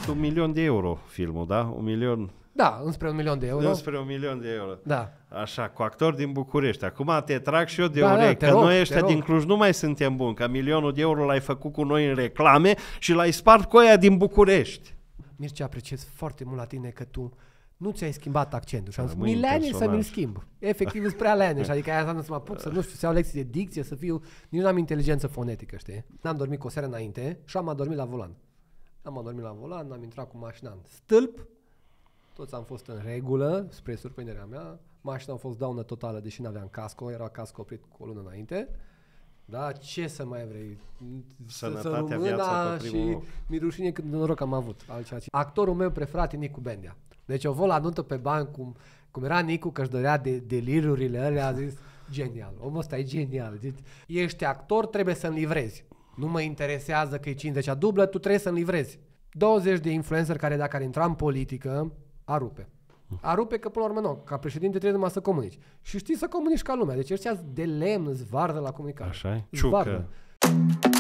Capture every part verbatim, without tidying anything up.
fost un milion de euro filmul, da? Un milion... Da, înspre un milion de euro. Înspre un milion de euro. Da. Așa, cu actori din București. Acum te trag și eu de da, urechi, da, că rog, noi ăștia din Cluj nu mai suntem buni, că milionul de euro l-ai făcut cu noi în reclame și l-ai spart cu aia din București. Mircea, apreciez foarte mult la tine că tu nu ți-ai schimbat accentul și am zis, Rămâi mileniul să personaj. mi-l schimb. Efectiv, sunt prea leneș, adică aia înseamnă să mă apuc să nu știu, să iau lecții de dicție, să fiu, nici nu am inteligență fonetică, știi? N-am dormit cu o seară înainte și am adormit la volan. Am adormit la volan, am intrat cu mașina în stâlp, toți am fost în regulă, spre surprinderea mea, mașina a fost daună totală, deși n-aveam casco, era casco oprit cu o lună înainte. Da, ce să mai vrei? Sănătatea, viața pe primul și loc. mi rușine cât de noroc am avut. Altceva. Actorul meu preferat e Nicu Bendea. Deci o văd la nuntă pe bani cum, cum era Nicu, că își dorea de delirurile alea, a zis, genial, omul ăsta e genial. Deci, ești actor, trebuie să-mi livrezi. Nu mă interesează că e cincizecea dublă, tu trebuie să-mi livrezi. douăzeci de influencer care dacă ar intra în politică, ar rupe. Ar rupe că până la urmă nu, ca președinte trebuie numai să comunici. Și știi să comunici ca lumea. Deci ăștia de lemn, îți vardă la comunicare. Așa-i? Zvardă. Ciucă.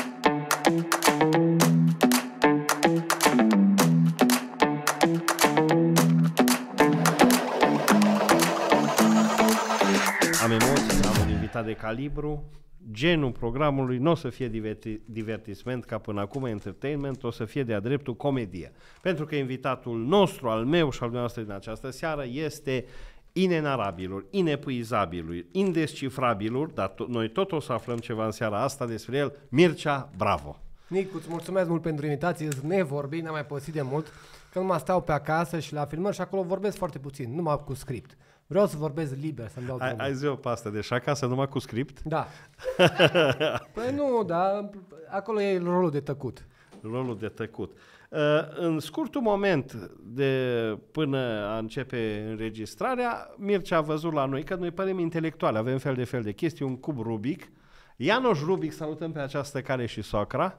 Am emoții, am un invitat de calibru. Genul programului nu o să fie diverti- divertisment ca până acum, entertainment, o să fie de-a dreptul comedie. Pentru că invitatul nostru, al meu și al dumneavoastră din această seară este inenarabilul, inepuizabilul, indescifrabilul, dar to- noi tot o să aflăm ceva în seara asta despre el, Mircea Bravo. Nicu, îți mulțumesc mult pentru invitație, îți nevorbi, n-am mai păsit de mult, că nu mă stau pe acasă și la filmări și acolo vorbesc foarte puțin, numai cu script. Vreau să vorbesc liber, să-mi dau Ai, drumul. ai zi-o pe asta, deci acasă numai cu script? Da. Păi nu, dar acolo e rolul de tăcut. Rolul de tăcut. Uh, în scurtul moment de până a începe înregistrarea, Mircea a văzut la noi că noi părem intelectuali, avem fel de fel de chestii, un cub Rubic. Ianoș Rubic, salutăm pe această cale și socra.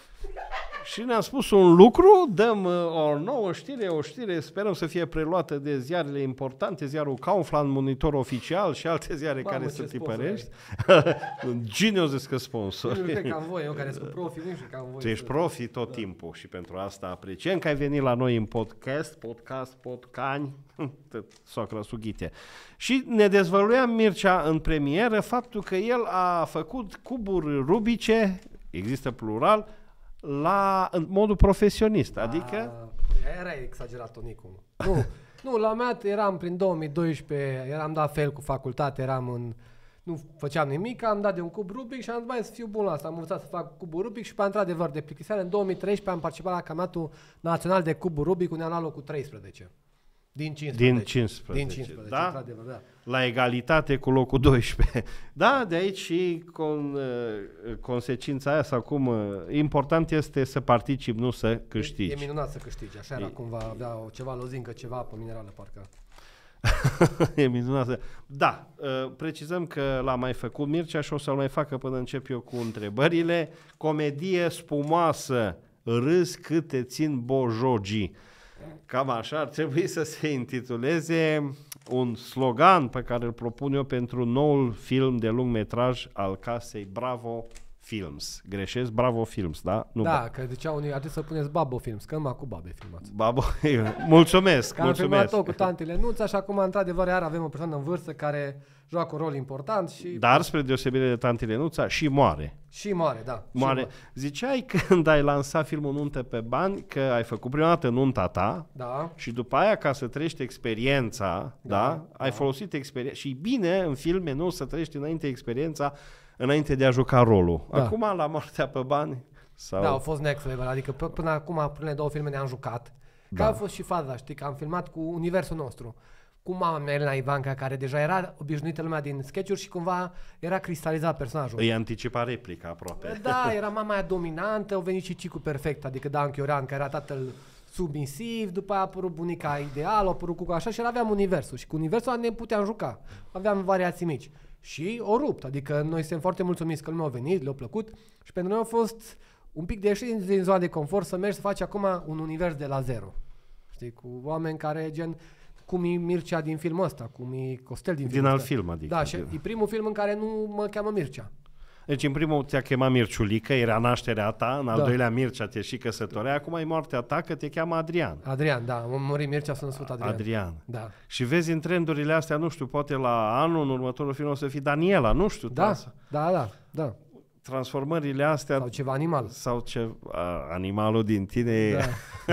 Și ne-a spus un lucru, dăm uh, o nouă știre, o știre, sperăm să fie preluată de ziarele importante, ziarul Kaufland, Monitor Oficial și alte ziare Mamă, care ce să sponsor tipărești. Gine o zis că sponsor. Nu cred că am voie, eu care sunt profi, nu știu că am voie. Tu ești să- profi tot timpul și pentru asta apreciem că ai venit la noi în podcast, podcast, podcani, socră sughite. Și ne dezvăluia Mircea în premieră faptul că el a făcut cuburi rubice, există plural, la, în modul profesionist, adică... A, era exagerat, Nicu. Nu, nu, la mea eram prin două mii doisprezece, eram dat fel cu facultate, eram în... Nu făceam nimic, am dat de un cub Rubic și am zis, băi, să fiu bun la asta. Am învățat să fac cubul Rubic și pe într-adevăr de plictiseală în două mii treisprezece am participat la campionatul național de cubul Rubic, unde am luat locul treisprezece. Din cincisprezece. Din cincisprezece, Din cincisprezece, da? într-adevăr, da. La egalitate cu locul doisprezece. Da, de aici și con, uh, consecința aia sau cum, uh, important este să participi, nu să câștigi. E, e minunat să câștigi, așa era, e... cumva avea o, ceva lozincă, ceva pe minerală, parcă. E minunat. Da, uh, precizăm că l-a mai făcut Mircea și o să-l mai facă până încep eu cu întrebările. Comedie spumoasă, râs cât te țin bojogii. Cam așa ar trebui să se intituleze un slogan pe care îl propun eu pentru noul film de lung metraj al casei Bravo Films. Greșesc? Bravo Films, da? Nu Da, că ziceau unii, ar trebui să puneți Babo Films, că numai cu babe filmați. Babo, mulțumesc, Că am filmat mulțumesc. tot cu tantele Nuța și acum, într-adevăr, iar avem o persoană în vârstă care joacă un rol important și... Dar, spre deosebire de Tantele Nuța, și moare. Și moare, da. Moare. Și Ziceai când ai lansat filmul Nuntă pe bani că ai făcut prima dată nunta ta Da. și după aia, ca să trăiești experiența, da, Da, da, da. ai folosit experiența. Și bine, în filme, nu, să trăiești înainte experiența, înainte de a juca rolul. Da. Acum, la Moartea pe bani, sau... Da, au fost next level, adică p- până acum, primele două filme ne-am jucat. Da. Că a fost și faza, știi, că am filmat cu universul nostru. Cu mama mea, Elena Ivanca, care deja era obișnuită lumea din sketch-uri și cumva era cristalizat personajul. Îi anticipa replica aproape. Da, era mama aia dominantă, au venit și Cicu Perfect, adică Dan Chioran, care era tatăl submisiv, după aia a apărut bunica ideală, a apărut Cucu așa și aveam universul. Și cu universul ăla ne puteam juca. Aveam variații mici. Și o rupt, adică noi suntem foarte mulțumiți că lumea a venit, le-a plăcut și pentru noi a fost un pic de ieșit din zona de confort să mergi să faci acum un univers de la zero. Știi, cu oameni care gen... cum e Mircea din filmul ăsta, cum e Costel din, Din filmul alt ăsta. film, adică. Da, și e primul film în care nu mă cheamă Mircea. Deci în primul te-a chemat Mirciulică, era nașterea ta, în al Da. doilea Mircea te și căsătorea, acum e moartea ta că te cheamă Adrian. Adrian, da, am murit Mircea, s-a născut Adrian. Adrian. Da. Și vezi în trendurile astea, nu știu, poate la anul, în următorul film o să fie Daniela, nu știu. Da, tra- da, da, da. Transformările astea Sau ceva animal. sau ce a, animalul din tine Da.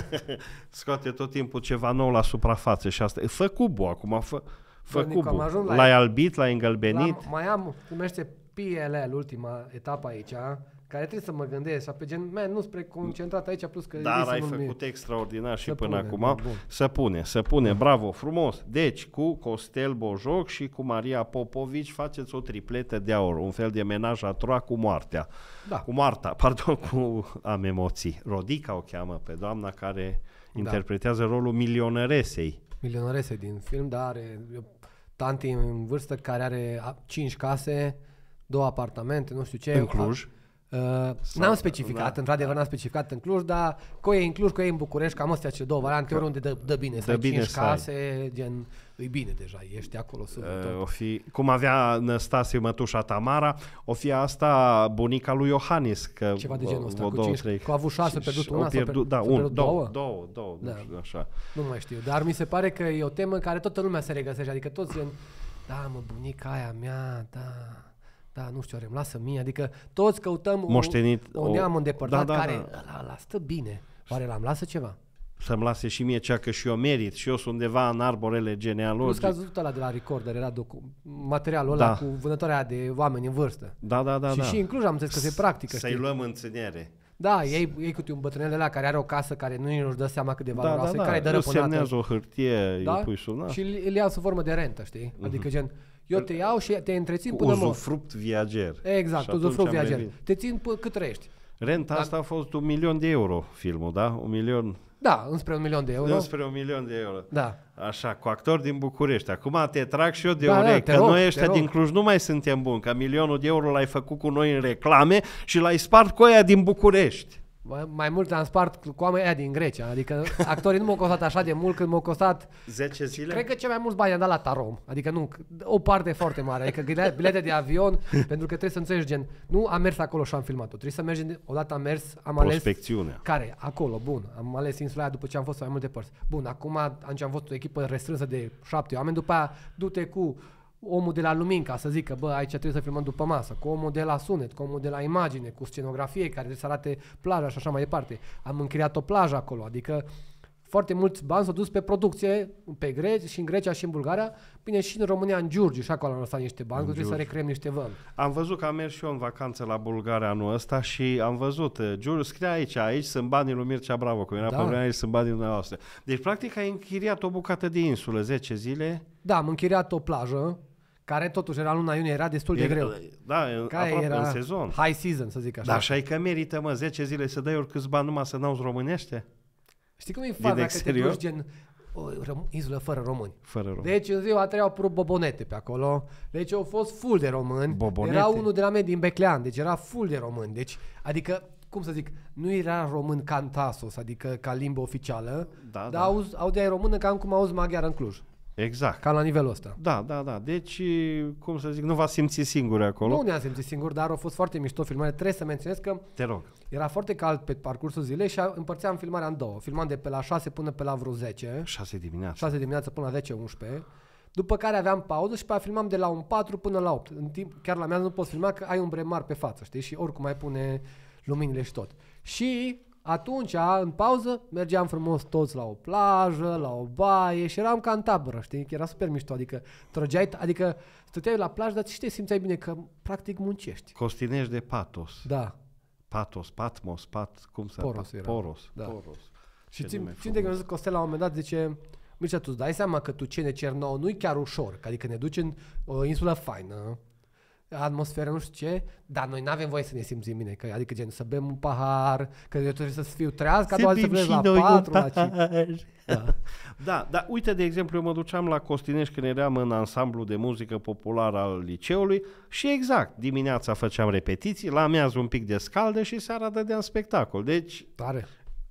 scoate tot timpul ceva nou la suprafață și asta. Fă cubul acum, fă, fă Bă, Nicu, am cubul. ajuns la- L-ai albit, l-ai îngălbenit. La, mai am, se numește P L L, ultima etapă aici, care trebuie să mă gândesc, pe gen, man, nu spre concentrat aici, plus că... Dar visul ai nu mi- făcut extraordinar și Se până pune, acum. bun, bun. Să pune, să pune, bravo, frumos. Deci, cu Costel Bojoc și cu Maria Popovici faceți o tripletă de aur, un fel de menaj a trois cu moartea. Da. Cu Marta, pardon, cu am emoții. Rodica o cheamă pe doamna care Da. interpretează rolul milionăresei. Milionărese din film, dar are tanti în vârstă care are a- cinci case, două apartamente, nu știu ce. În Cluj. Uh, n-am specificat, da, într-adevăr n-am specificat în Cluj, dar că e în Cluj, că e în București, cam astea cele două variante, oriunde dă, dă bine, să Dă ai bine cinci să ai. case, gen, e bine deja, ești acolo sub Uh, tot. o fi, cum avea Năstase mătușa Tamara, o fi asta bunica lui Iohannis. Că Ceva de genul ăsta, o, cu două, cinci- trei. că a avut șase, Și- a pierdut și una, o s-a pierdut, pierdut- da, s-a un, pierdut două, două? două, două, nu Da. știu, așa. Nu mai știu, dar mi se pare că e o temă în care toată lumea se regăsește, adică toți gen, da mă, bunica aia mea, da, da, nu știu, îmi lasă mie, adică toți căutăm Moștenit un, un o- neam îndepărtat da, da, care, da. ăla, ăla stă bine, oare l-am lasă ceva? Să-mi lase și mie cea că și eu merit și eu sunt undeva în arborele Plus că genealogic. ați văzut ăla de la Recorder, era docu- materialul ăla Da. cu vânătoarea de oameni în vârstă. Da, da, da, și da. și în Cluj am înțeles că se practică, Să-i știi? luăm în ținere. Da, ei, ei cu un bătrânel ăla care are o casă care nu nu-și dă seama cât de Da, valoroasă, da, care dă da. Îl răpânată. semnează o hârtie, Da? îl pui sub nas. Și îl îl iau sub formă de rentă, știi? Adică gen, eu te iau și te întrețin Cu până mor. uzufruct viager. Exact, Și atunci uzufruct am viager. revenit. Te țin până cât trăiești. Renta Da. asta a fost un milion de euro filmul, da? Un milion, Da, înspre un milion de euro. înspre un milion de euro. Da. Așa, cu actori din București. Acum te trag și eu de Da, da, urechi, te că rog, noi te ăștia rog. din Cluj nu mai suntem buni, că milionul de euro l-ai făcut cu noi în reclame și l-ai spart cu aia din București. Mai, mai mult am spart cu oamenii aia din Grecia. Adică actorii nu m-au costat așa de mult cât m-au costat. zece zile? Cred că cei mai mulți bani am dat la Tarom. Adică nu, o parte foarte mare. Adică bilete- bilete de avion, pentru că trebuie să înțelegi gen, nu am mers acolo și am filmat-o. Trebuie să mergi, odată am mers, am ales Prospecțiunea. care? Acolo, bun. Am ales insula aia după ce am fost în mai multe părți. Bun, acum am am fost o echipă restrânsă de șapte oameni, după aia du-te cu omul de la lumini ca să zică, bă, aici trebuie să filmăm după masă, cu omul de la sunet, cu omul de la imagine, cu scenografie care trebuie să arate plaja și așa mai departe. Am închiriat o plajă acolo, adică foarte mulți bani s-au dus pe producție, pe Grecia și în Grecia și în Bulgaria, bine și în România, în Giurgiu, și acolo am lăsat niște bani, că trebuie să Giurgiu. recreăm niște vămi. Am văzut că am mers și eu în vacanță la Bulgaria anul ăsta și am văzut, uh, Giurgiu scria aici, aici sunt banii lui Mircea Bravo, cum era Da. pe vremea, aici sunt banii dumneavoastră. Deci, practic, ai închiriat o bucată de insulă, zece zile. Da, am închiriat o plajă, care totuși era în luna iunie, era destul de E- greu. Da, Care aproape era în sezon. high season, să zic așa. Dar așa e că merită, mă, zece zile să dai oricâți bani numai să n-auzi românește? Știi cum e faza dacă exterior? te duci gen o rom- insulă fără români? Fără român. Deci în ziua a treia au apărut bobonete pe acolo, deci au fost full de români. Bobonete? Era unul de la mine din Beclean, deci era full de români. Deci, adică, cum să zic, nu era român cantasos, adică ca limbă oficială, Da, dar da. auzi, auzeai română cam cum auzi maghiară în Cluj, Exact. cam la nivelul ăsta. Da, da, da. Deci, cum să zic, nu v-ați simțit singuri acolo? Nu ne-am simțit singur, dar a fost foarte mișto filmare. Trebuie să menționez că Te rog. era foarte cald pe parcursul zilei și împărțeam filmarea în două. Filmam de pe la șase până pe la vreo zece. șase dimineața. șase dimineața până la zece unsprezece. După care aveam pauză și pe aia filmam de la un patru până la opt. În timp, chiar la mea nu poți filma că ai un bremar pe față, știi? Și oricum mai pune luminile și tot. Și atunci, în pauză, mergeam frumos toți la o plajă, la o baie și eram ca în tabără, știi? Că era super mișto, adică trăgeai, adică stăteai la plajă, dar și te simțeai bine că practic muncești. Costinești de patos. Da. Patos, Patmos, Pat, cum să... Poros era. Poros. Da. Poros. Și Ce țin, nume țin de că mi-a zis Costel la un moment dat, zice, Mircea, tu îți dai seama că tu ce ne cer nouă nu-i chiar ușor, că adică ne duci în o insulă faină, atmosferă nu știu ce, dar noi n-avem voie să ne simțim bine, că, adică gen să bem un pahar, că eu trebuie să fiu treaz, ca doar să pleci la patru, la cinci. Da. Da, dar uite, de exemplu, eu mă duceam la Costinești când eram în ansamblu de muzică populară al liceului și exact, dimineața făceam repetiții, la amiază un pic de scaldă și seara dădeam spectacol. Deci, Tare.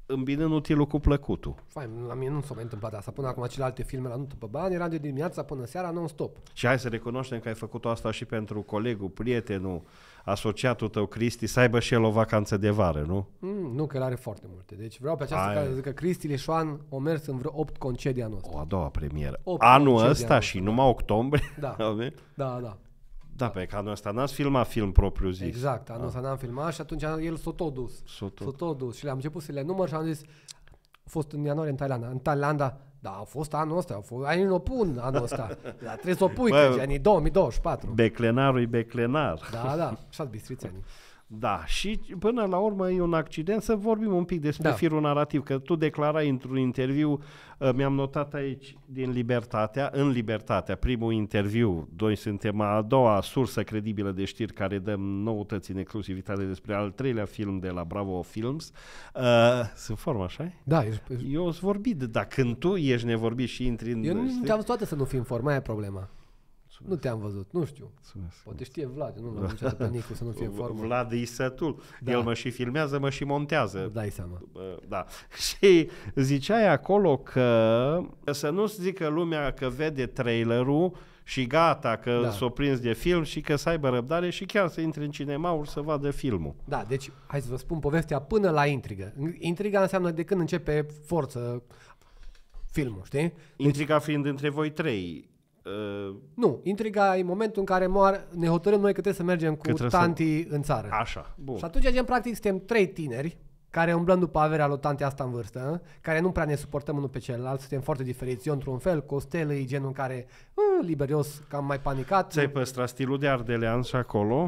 îmbinând utilul cu plăcutul. Fain, la mine nu s-a mai întâmplat asta. Până acum celelalte filme la nuntă pe bani eram de dimineața până seara non-stop. Și hai să recunoaștem că ai făcut asta și pentru colegul, prietenul, asociatul tău, Cristi, să aibă și el o vacanță de vară, nu? Mm, nu, că el are foarte multe. Deci vreau pe această Ai. care să zic că Cristi Lișoan o mers în vreo opt concedii anul ăsta. O a doua premieră. Opt Anul concedii ăsta anul și ăsta, numai octombrie? Da. Da, da. Da, pe că anul ăsta n-ați filmat film propriu zis. Exact, anul ăsta n-am filmat și atunci el s-a tot dus. S-o tot. S-a tot dus și le-am început să le număr și am zis, a fost în ianuarie în Thailanda. În Thailanda, da, a fost anul ăsta, a fost, ai nu o pun anul ăsta. Dar trebuie să o pui, Bă, că anii două mii douăzeci și patru. Beclenarul e beclenar. Da, da, așa-s bistrițenii. Da, și până la urmă e un accident. Să vorbim un pic despre Da. firul narrativ, că tu declarai într-un interviu, uh, mi-am notat aici din Libertatea, în Libertatea, primul interviu, noi suntem a doua sursă credibilă de știri care dăm noutăți în exclusivitate despre al treilea film de la Bravo Films. Uh, sunt formă, așa? Da, ești, Eu îți vorbit, dar când tu ești nevorbit și intri în... eu nu știi? te-am văzut toate să nu fii în formă, aia e problema. Nu te-am văzut, nu știu. Mulțumesc. Poate știe Vlad, nu l-am niciodată pe Nicu să nu fie în formă. Vlad e sătul. Da. El mă și filmează, mă și montează. Îți dai seama. Bă, Da. Și ziceai acolo că să nu zică lumea că vede trailerul și gata, că Da. s-o prins de film și că să aibă răbdare și chiar să intre în cinemauri să vadă filmul. Da, deci hai să vă spun povestea până la intrigă. Intriga înseamnă de când începe forță filmul, știi? Intriga fiind între voi trei. Uh, Nu, intriga e momentul în care moar, ne hotărâm noi că trebuie să mergem cu trebuie să- tanti în țară. așa, bun. Și atunci, gen, practic, suntem trei tineri care umblăm după averea lui tanti asta în vârstă, care nu prea ne suportăm unul pe celălalt, suntem foarte diferiți. Eu într-un fel, Costel e genul în care, uh, liberios, cam mai panicat. Ți-ai păstrat stilul de ardelean și acolo?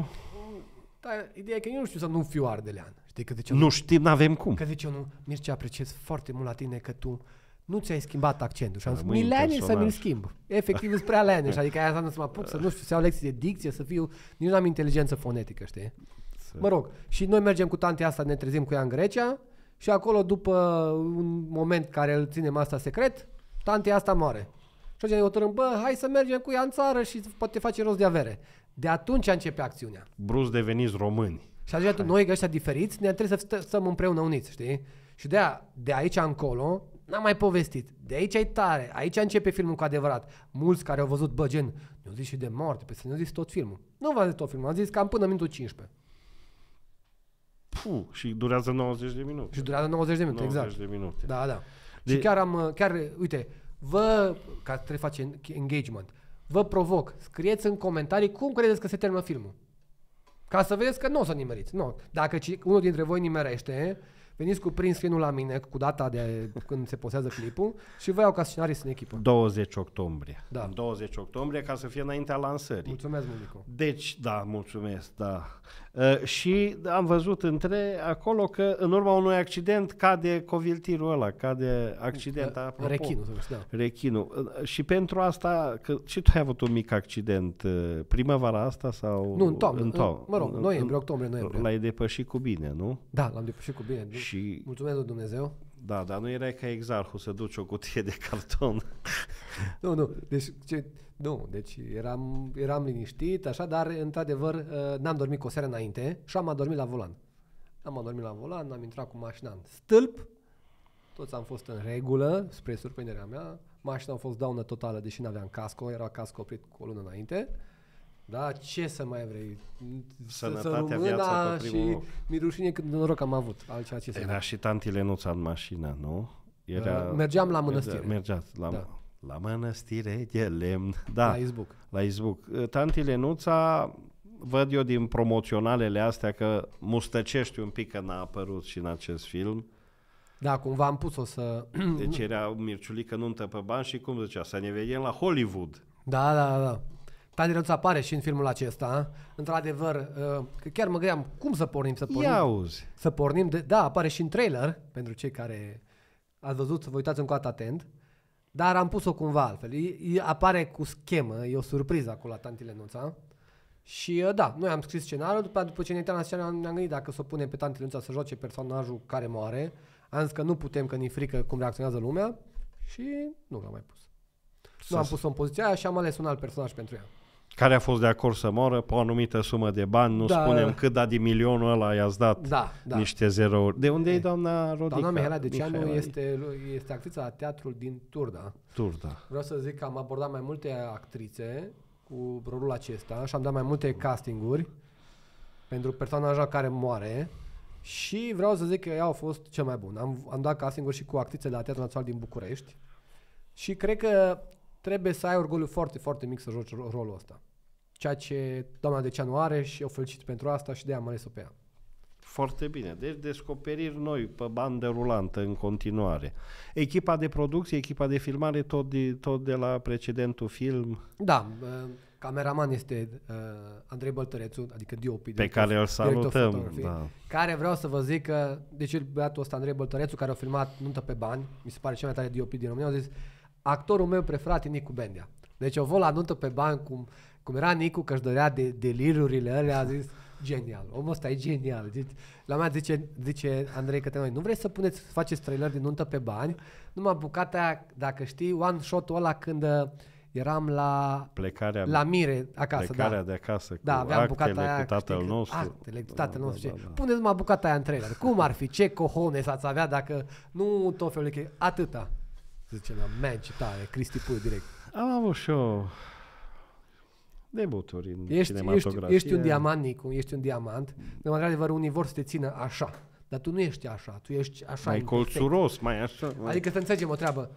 Dar ideea e că eu nu știu să nu fiu ardelean. Știi că zice Nu știm, n-avem cum. Că zice unul, Mircea, apreciez foarte mult la tine că tu nu ți-ai schimbat accentul. Și am zis, Rămâi mi în leane să personaj. mi-l schimb. Efectiv, îți prea leane. Și adică aia înseamnă să mă apuc, să nu știu, să iau lecții de dicție, să fiu, nici nu am inteligență fonetică, știi? Mă rog, și noi mergem cu tantea asta, ne trezim cu ea în Grecia și acolo, după un moment care îl ținem asta secret, tantea asta moare. Și atunci ne hotărâm, bă, hai să mergem cu ea în țară și poate face rost de avere. De atunci începe acțiunea. Brusc deveniți români. Și atunci noi, ăștia diferiți, ne trebuie să stă- stăm împreună uniți, știi? Și de, aia, de aici încolo, n-am mai povestit. De aici e tare. Aici începe filmul cu adevărat. Mulți care au văzut, bă, gen, ne-au zis și de moarte, pe să ne-au zis tot filmul. Nu v-am zis tot filmul, am zis cam până minutul cincisprezece. Puh, și durează nouăzeci de minute. Și durează nouăzeci de minute, nouăzeci exact. de minute. Da, da. De- Și chiar am, chiar, uite, vă, ca trebuie face engagement, vă provoc, scrieți în comentarii cum credeți că se termină filmul. Ca să vedeți că nu o să nimeriți. Nu. Dacă ci, unul dintre voi nimerește, veniți cu print screen-ul la mine, cu data de când se posează clipul și vă iau ca scenarist în echipă. douăzeci octombrie. Da. În douăzeci octombrie ca să fie înaintea lansării. Mulțumesc, Mulicu. Deci, da, mulțumesc, da. Uh, și am văzut între acolo că în urma unui accident cade coviltirul ăla, cade accident, apropo. Rechinul, să știu, da. Rechinul. Uh, și pentru asta, că și tu ai avut un mic accident uh, primăvara asta sau... Nu, în toamnă. În toamnă. Mă rog, noiembrie, octombrie, noiembrie. L-ai depășit cu bine, nu? Da, l-am depășit cu bine. Și... Mulțumesc lui Dumnezeu. Da, dar nu erai ca exarhul să duci o cutie de carton. Nu, nu, deci, ce, nu, deci eram, eram liniștit, așa, dar într-adevăr uh, n-am dormit cu o seară înainte și am adormit la volan. Am adormit la volan, am intrat cu mașina în stâlp, toți am fost în regulă, spre surprinderea mea, mașina a fost daună totală, deși n-aveam casco, era casco oprit cu o lună înainte. Da, ce să mai vrei? Sănătatea, viața pe primul și loc. mi rușine cât de noroc am avut, altceva ce să Era și tanti Lenuța în mașină, nu? Era... Uh, mergeam la mănăstire. Mergeați la, Da. la mănăstire de lemn. Da, La izbuc. la izbuc. Tanti Lenuța, văd eu din promoționalele astea că mustăcești un pic că n-a apărut și în acest film. Da, cumva am pus-o să... Deci era Mirciulică nuntă pe bani și cum zicea, să ne vedem la Hollywood. Da, da, da. Tati Rățu apare și în filmul acesta. Într-adevăr, uh, că chiar mă gândeam cum să pornim, să pornim. Ia auzi. Să pornim, de, da, apare și în trailer, pentru cei care ați văzut, să vă uitați încă o dată atent, dar am pus-o cumva altfel. E, e, apare cu schemă, e o surpriză acolo la Tanti Lenuța. Și uh, da, noi am scris scenariul, după, după ce ne uitam la scenariu ne-am gândit dacă să o punem pe Tanti Lenuța să joace personajul care moare. Am zis că nu putem, că ni frică cum reacționează lumea și nu l-am mai pus. Nu am pus-o în poziția aia și am ales un alt personaj pentru ea. Care a fost de acord să moară pe o anumită sumă de bani, nu Da. spunem cât, dar din milionul ăla i-ați dat Da, da. niște zerouri. De unde e doamna Rodica? Doamna Mihaela Deceanu Mihaela este, este actrița la teatrul din Turda. Turda. Vreau să zic că am abordat mai multe actrițe cu rolul acesta și am dat mai multe castinguri pentru personaja care moare și vreau să zic că ea a fost cel mai bun. Am, am dat castinguri și cu actrițe de la Teatrul Național din București și cred că trebuie să ai orgoliu foarte, foarte mic să joci rolul ăsta. Ceea ce doamna Deceanu are și o felicit pentru asta și de-aia am ales-o pe ea. Foarte bine. Deci descoperiri noi pe bandă rulantă în continuare. Echipa de producție, echipa de filmare, tot de, tot de la precedentul film Da, uh, cameraman este uh, Andrei Băltărețu, adică D O P. pe care îl salutăm. Da. Care vreau să vă zic că, deci băiatul ăsta, Andrei Băltărețu, care a filmat Nuntă pe bani, mi se pare cel mai tare D O P din România, au zis, actorul meu preferat e Nicu Bendea. Deci o văd la Nuntă pe bani, cum, cum era Nicu, că își dărea de delirurile alea, a zis, genial, omul ăsta e genial. Deci, la mea zice, zice Andrei către noi, nu vrei să puneți, să faceți trailer de Nuntă pe bani? Numai bucata aia, dacă știi, one shot-ul ăla când uh, eram la, Plecarea, la Mire acasă. plecarea da. de acasă cu Da, aveam actele bucata aia, cu tatăl știi, nostru. Actele cu tatăl Da, nostru. da, Da, da, da. Puneți mă bucata aia în trailer. Cum ar fi? Ce cojones ați avea dacă nu tot felul de atâta. Zice, la man, ce tare, Cristi Puiu direct. Am avut și eu debuturi în Ești, ești, cinematografie. ești un diamant, Nicu, ești un diamant. De într-adevăr, unii vor să te țină așa. Dar tu nu ești așa, tu ești așa. Mai imperfect. colțuros, mai așa. Adică să înțelegem o treabă.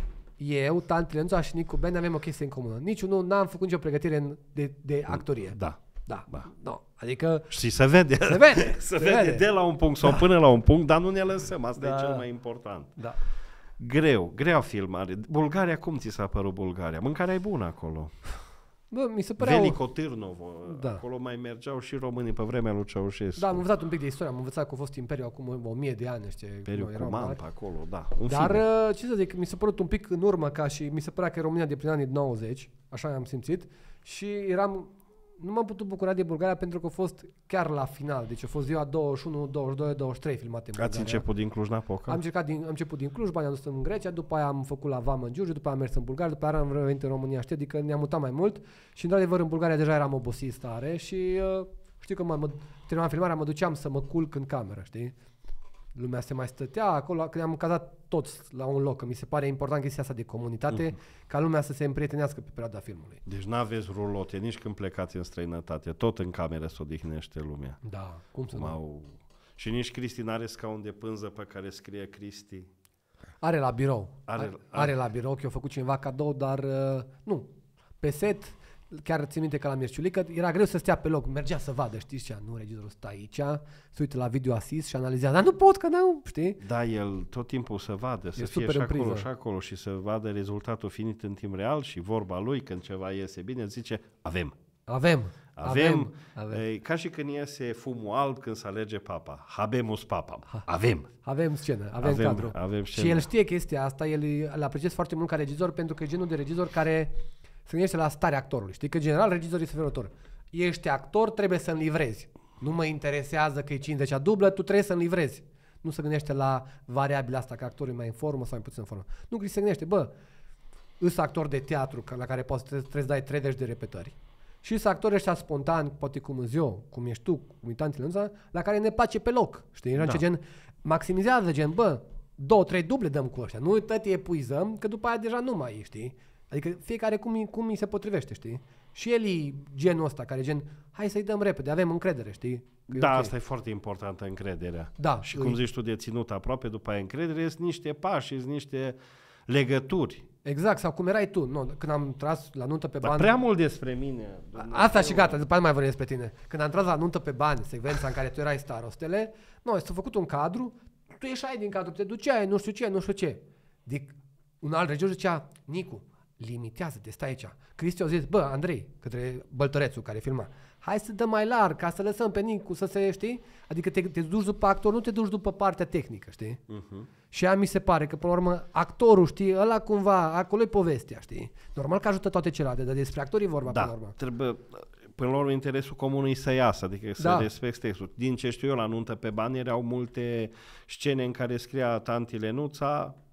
Eu, Tante Lența și Nicu Ben avem o chestie în comună. Niciunul n-am făcut nicio pregătire în- de, de actorie. Da. Da. Da. No. Adică Și se vede. se vede. se vede de la un punct sau până la un punct, dar nu ne lăsăm. Asta Da. e cel mai important. Da. Greu, grea filmare. Bulgaria, cum ți s-a părut Bulgaria? Mâncarea e bună acolo. Bă, mi se părea... o- Veliko Târnovo, Da. acolo mai mergeau și românii pe vremea lui Ceaușescu. Da, am învățat un pic de istorie, am învățat că a fost imperiu acum o mie de ani, știi, Imperiul nu, erau Cuman mari. pe acolo, da. În Dar, fine. uh, ce să zic, mi s-a părut un pic în urmă ca și mi se părea că România de prin anii nouăzeci, așa am simțit, și eram, nu m-am putut bucura de Bulgaria pentru că a fost chiar la final, deci a fost ziua douăzeci și unu, douăzeci și doi, douăzeci și trei filmate în Bulgaria. Ați început din Cluj-Napoca? Am, încercat din, am început din Cluj, bani am dus în Grecia, după aia am făcut la Vamă în Giurgiu, după aia am mers în Bulgaria, după aia am revenit în România, știi, adică ne-am mutat mai mult și într-adevăr în Bulgaria deja eram obosit stare și uh, știu că mă, mă terminam filmarea, mă duceam să mă culc în cameră, știi? Lumea se mai stătea acolo, când am cazat toți la un loc, că mi se pare important chestia asta de comunitate, uh-huh. ca lumea să se împrietenească pe perioada filmului. Deci n-aveți rulote nici când plecați în străinătate, tot în cameră se odihnește lumea. Da, cum să Cum nu? au... Și nici Cristi n-are scaun de pânză pe care scrie Cristi. Are la birou. Are- Are, are la birou, că i-a făcut cineva cadou, dar uh, nu. Pe set, chiar țin minte că la Mirciulică, era greu să stea pe loc, mergea să vadă, știi, zicea, nu, regizorul stă aici, se uită la video asist și analizează, dar nu pot, că nu, știi? Da, el tot timpul să vadă, să E fie super și în acolo priză. și acolo și să vadă rezultatul finit în timp real și vorba lui când ceva iese bine, zice, avem. Avem. Avem, avem. E, ca și când iese fumul alb când se alerge papa. Habemus papam. Avem. Avem scenă, avem, Avem- cadru. avem și scenă. el știe chestia asta, el îl apreciez foarte mult ca regizor pentru că e genul de regizor care se gândește la starea actorului. Știi că general regizorii sunt felul ești actor, trebuie să-mi livrezi. Nu mă interesează că e cincizecea dublă, tu trebuie să-mi livrezi. Nu se gândește la variabila asta, că actorul e mai în formă sau mai puțin în formă. Nu, că se gândește, bă, îs actor de teatru la care poți trebuie să dai treizeci de repetări. Și sunt actori ăștia spontani, poate cum îți eu, cum ești tu, cum e Tante Lența, la care ne place pe loc. Știi? Da. Gen, maximizează, gen, bă, două, trei duble dăm cu ăștia. Nu tot epuizăm, că după aia deja nu mai e, știi? Adică fiecare cum, cum îi se potrivește, știi? Și el e genul ăsta, care gen, hai să-i dăm repede, avem încredere, știi? Că e Da, ok. asta e foarte importantă, încrederea. Da, Și îi- cum zici tu de ținut aproape, după aia încredere, sunt niște pași, sunt niște legături. Exact, sau cum erai tu, nu, când am tras la nuntă pe Dar bani. prea mult despre mine. Asta și gata, după aia nu mai vorbim despre tine. Când am tras la nuntă pe bani, secvența în care tu erai starostele, nu, s-a făcut un cadru, tu ieșai din cadru, te duceai, nu știu ce, nu știu ce. Dic, un alt regizor zicea, Nicu, limitează-te, stai aici. Cristi a zis, bă, Andrei, către Băltărețu care filma, hai să dăm mai larg, ca să lăsăm pe Nicu să se, știi? Adică te, te duci după actor, nu te duci după partea tehnică, știi? Uh-huh. Și aia mi se pare că, până la urmă, actorul, știi, ăla cumva, acolo e povestea, știi? Normal că ajută toate celelalte, dar despre actorii e vorba, Da, până la urmă. trebuie, până la urmă, interesul comun e să iasă, adică să Da. respecti textul. Din ce știu eu, la nuntă pe bani erau multe scene în care scria tanti Lenuța,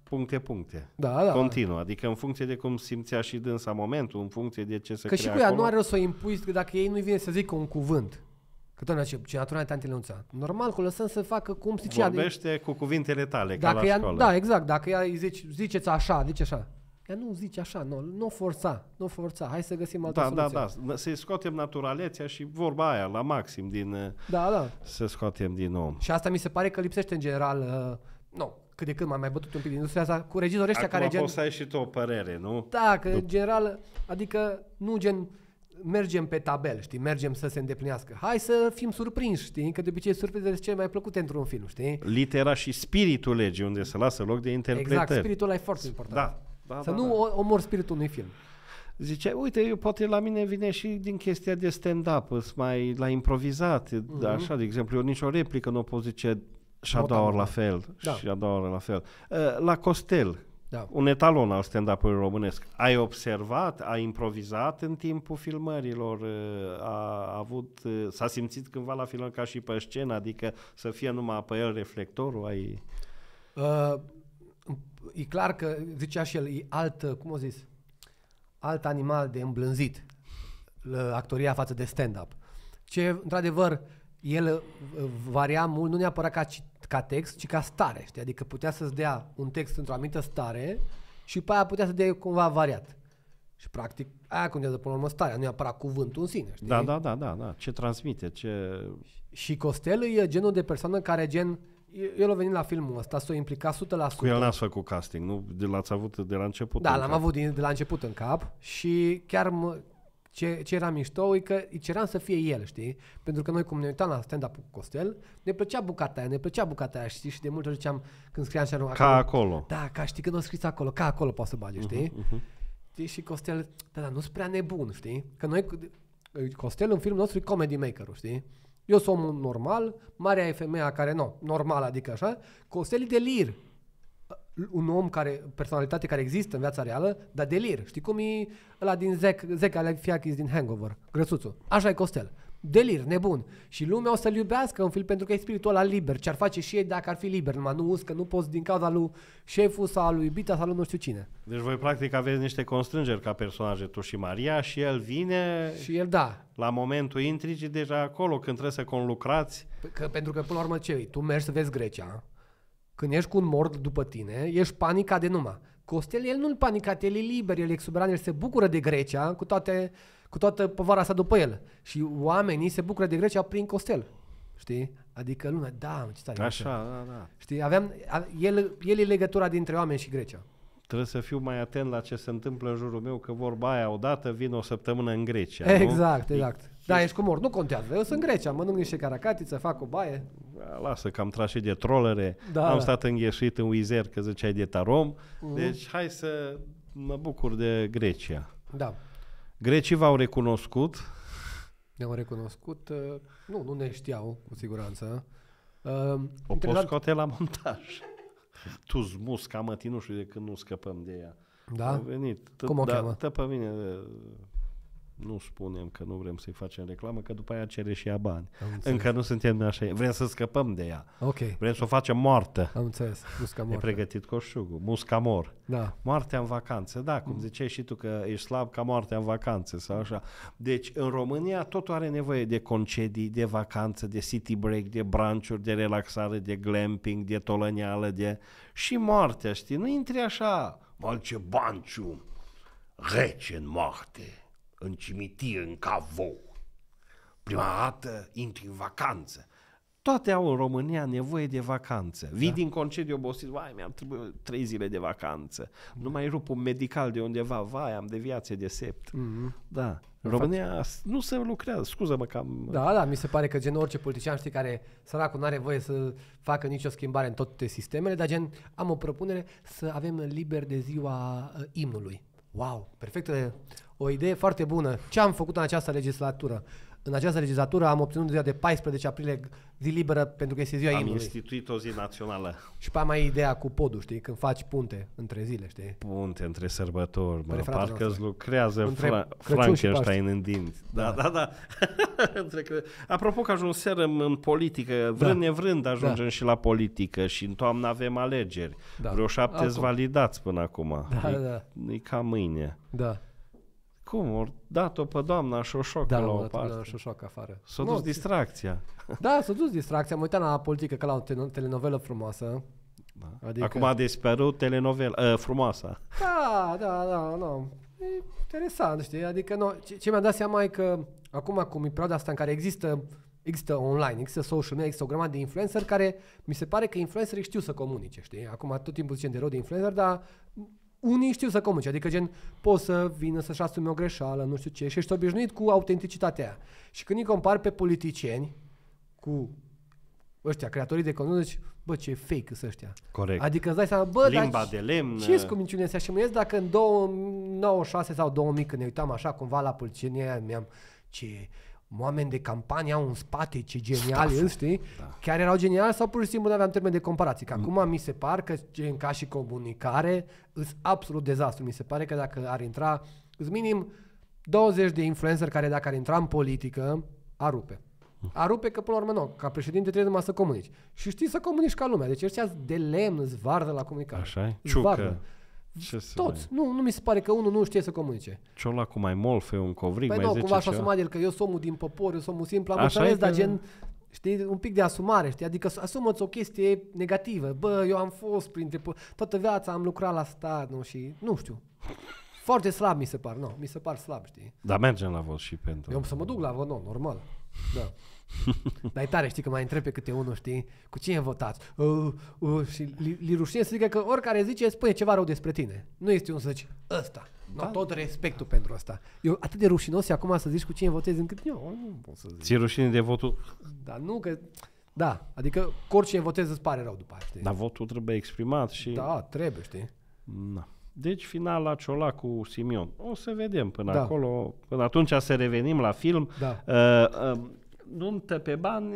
puncte, puncte. Da, da. Continuă, adică în funcție de cum simțea și dânsa momentul, în funcție de ce se Că crea și cu ea acolo. nu are rost să o impui, că dacă ei nu-i vine să zică un cuvânt. Că tot ce, ce natura Tante Lenuța. Normal că o lăsăm să facă cum zice ea. Vorbește cu cuvintele tale, Dacă ca la ea, școală. da, exact. Dacă ea îi zici, ziceți așa, zice așa. Ea nu zice așa, nu, nu forța, nu forța. Hai să găsim altă Da, soluție. da, da. Să-i scoatem naturalețea și vorba aia, la maxim, din, Da, da. să scoatem din om. Și asta mi se pare că lipsește în general, uh, nu, cât de cât m-am mai bătut un pic din industria asta, cu regizorii ăștia Acum care gen... poți să ai și tu o părere, nu? Da, că în general, adică nu gen mergem pe tabel, știi, mergem să se îndeplinească. Hai să fim surprinși, știi, că de obicei surprizele sunt cele mai plăcute într-un film, știi? Litera și spiritul legii, unde se lasă loc de interpretări. Exact, spiritul ăla e foarte important. Da. Da, să da, nu da. omori spiritul unui film. Zice, uite, eu, poate la mine vine și din chestia de stand-up, îs mai la improvizat, mm-hmm. așa, de exemplu, eu nicio replică nu o pot zice și a doua ori la fel, da. și a doua ori la fel. La Costel, da. un etalon al stand-up-ului românesc, ai observat, ai improvizat în timpul filmărilor, a avut, s-a simțit cândva la film ca și pe scenă, adică să fie numai pe el reflectorul, ai... Uh, e clar că, zicea și el, e alt, cum o zis, alt animal de îmblânzit actoria față de stand-up. Ce, într-adevăr, el varia mult, nu neapărat ca, ca text, ci ca stare, știi? Adică putea să-ți dea un text într-o anumită stare și pe aia putea să dea cumva variat. Și practic aia contează până la urmă starea, nu neapărat cuvântul în sine, știi? Da, da, da, da, da. Ce transmite, ce... Și Costel e genul de persoană care gen, el a venit la filmul ăsta, s-a implicat o sută la sută. Cu el n-ați făcut casting, nu? De l-ați avut de la început. Da, l-am avut de la început în cap și chiar mă, ce, ce era mișto e că îi ceream să fie el, știi? Pentru că noi cum ne uitam la stand-up cu Costel, ne plăcea bucata aia, ne plăcea bucata aia, știi? Și de multe ori ziceam când scriam și acolo. Ca acolo. Da, ca știi când o scris acolo, ca acolo poate să bage, știi? Uh-huh, uh-huh. Și Costel, da, da, nu-s prea nebun, știi? Că noi, Costel în filmul nostru e comedy maker-ul, știi? Eu sunt omul normal, Maria e femeia care, nu, normal, adică așa, Costel e delir. Un om care, personalitate care există în viața reală, dar delir. Știi cum e ăla din Zec, Zec Alexiakis din Hangover, grăsuțul. Așa e Costel. Delir, nebun. Și lumea o să-l iubească în film pentru că e spiritul ăla liber. Ce-ar face și ei dacă ar fi liber, numai nu uscă, nu poți din cauza lui șeful sau lui iubita sau lui nu știu cine. Deci voi practic aveți niște constrângeri ca personaje, tu și Maria, și el vine... Și el, da. La momentul intrigii deja acolo, când trebuie să conlucrați. Că, pentru că până la urmă ce e? Tu mergi să vezi Grecia, când ești cu un mort după tine, ești panica de numai. Costel, el nu-l panicat, el e liber, el e exuberant, el se bucură de Grecia cu, toate, cu toată povara asta după el. Și oamenii se bucură de Grecia prin Costel. Știi? Adică lumea, da, ce tare. Așa, da, da. Știi? Aveam, el, el e legătura dintre oameni și Grecia. Trebuie să fiu mai atent la ce se întâmplă în jurul meu, că vorba aia odată vin o săptămână în Grecia. Exact, nu? exact. E, da, ești cu mort, nu contează. Eu sunt în Grecia, mănânc niște caracatițe, fac o baie. Lasă că am tras și de trolere, da, am da. stat înghesuit în Uizer, că ziceai de Tarom, uh-huh. Deci hai să mă bucur de Grecia. Da. Grecii v-au recunoscut? Ne-au recunoscut, uh, nu, nu ne știau, cu siguranță. Uh, o poți scoate la montaj. Tu zmusca, mă, nu știu de când nu scăpăm de ea. Da? A venit. Cum o cheamă? Tă pe mine... Nu spunem că nu vrem să-i facem reclamă, că după aia cere și ea bani. Încă nu suntem așa. Vrem să scăpăm de ea. Okay. Vrem să o facem moartă. Am înțeles. Musca moartă. E pregătit coșugul. Muscamor. Da. Moartea în vacanță. Da, cum mm. ziceai și tu că ești slab ca moartea în vacanță sau așa. Deci în România totul are nevoie de concedii, de vacanță, de city break, de brunch-uri, de relaxare, de glamping, de tolăneală, de... Și moartea, știi? Nu intri așa. Mă, ce banciu rece în moarte. În cimitir, în cavou. Prima dată intri în vacanță. Toate au în România nevoie de vacanță. Vii da. din concediu obosit, vai, mi-am trebuit trei zile de vacanță. Nu mai rup un medical de undeva, vai, am deviație de sept. Mm-hmm. Da. În România fac... nu se lucrează, scuză-mă că am... Da, da, mi se pare că gen orice politician, știi, care săracul nu are voie să facă nicio schimbare în toate sistemele, dar gen am o propunere să avem liber de ziua uh, imnului. Wow, perfectă o idee foarte bună. Ce am făcut în această legislatură? În această legislatură am obținut ziua de paisprezece aprilie zi liberă pentru că este ziua Am imnului. instituit o zi națională. Și pe mai ideea cu podul, știi? Când faci punte între zile, știi? Punte între sărbători, mă, Preferatul parcă nostru. îți lucrează Între Fra- Crăciun și Frankenstein în dinți. Da, da, da. Între că... Apropo că ajunserăm în politică, vrând Da. nevrând ajungem Da. și la politică și în toamnă avem alegeri. Da. Vreo șapte Acum. validați până acum. Da, e, da. e ca mâine. Da. Cum? Ori dat-o pe doamna Șoșocă Da, la mă, o dat parte. la șoșoc afară. S-a Nu, dus distracția. Da, s-a dus distracția. Am uitat la politică ca la o te- telenovelă frumoasă. Da. Adică- Acum a dispărut telenovela, uh, frumoasă. Da, da, da, nu. E interesant, știi? Adică, nu, ce, ce mi-am dat seama e că acum, cum e perioada asta în care există, există online, există social media, există o grămadă de influencer care mi se pare că influencerii știu să comunice, știi? Acum tot timpul zicem de rău de influencer, dar unii știu să comunice, adică gen poți să vină să-și asume o greșeală, nu știu ce, și ești obișnuit cu autenticitatea aia. Și când îi compari pe politicieni cu ăștia, creatorii de conținut, zici, bă, ce fake sunt ăștia. Corect. Adică îți dai seama, bă, Limba dar de lemn. ce cu minciunile astea? Și mă ies dacă în două mii nouă, șase sau două mii, când ne uitam așa cumva la politicienii aia, mi-am, ce oameni de campanie au în spate, ce geniali sunt, știi? Da. Chiar erau geniali sau pur și simplu nu aveam termen de comparație? Că acum mi se par că gen ca și comunicare îs absolut dezastru. Mi se pare că dacă ar intra, îs minim douăzeci de influenceri care dacă ar intra în politică, ar rupe. Ar rupe că până la urmă nu, ca președinte trebuie numai să comunici. Și știi să comunici ca lumea. Deci ăștia de lemn, îți vardă la comunicare. Așa-i? Îți Ciucă. vardă. Ce să Toți. mai... Nu, nu mi se pare că unul nu știe să comunice. Ciola cu mai molfe, un covric, Păi mai nu, zice cumva și-a ceva. asumat el că eu sunt omul din popor, eu sunt omul simplu, am Așa înțeles, e dar că- gen, știi, un pic de asumare, știi? Adică asumă-ți o chestie negativă. Bă, eu am fost printre... po- Toată viața am lucrat la stat, nu, și nu știu. Foarte slab mi se par, nu, mi se par slab, știi? Dar mergem la vot și pentru... Eu am să mă duc la vot, nu, normal. Da. Dar e tare, știi, că mai întreb pe câte unul, știi, cu cine votați? Uh, uh, și li, li rușine să zică că oricare zice, spune ceva rău despre tine. Nu este un să zici, ăsta. Da. No, tot respectul pentru ăsta. Eu atât de rușinos e acum să zici cu cine votezi, încât eu nu pot să zic. Ți-e rușine de votul? Dar nu că... Da, adică cu oricine votezi îți pare rău după aia, știi? Dar votul trebuie exprimat și... Da, trebuie, știi? Na. Deci final la Ciola cu Simion. O să vedem până Da. acolo. Până atunci să revenim la film. Da. Uh, uh, nuntă pe bani,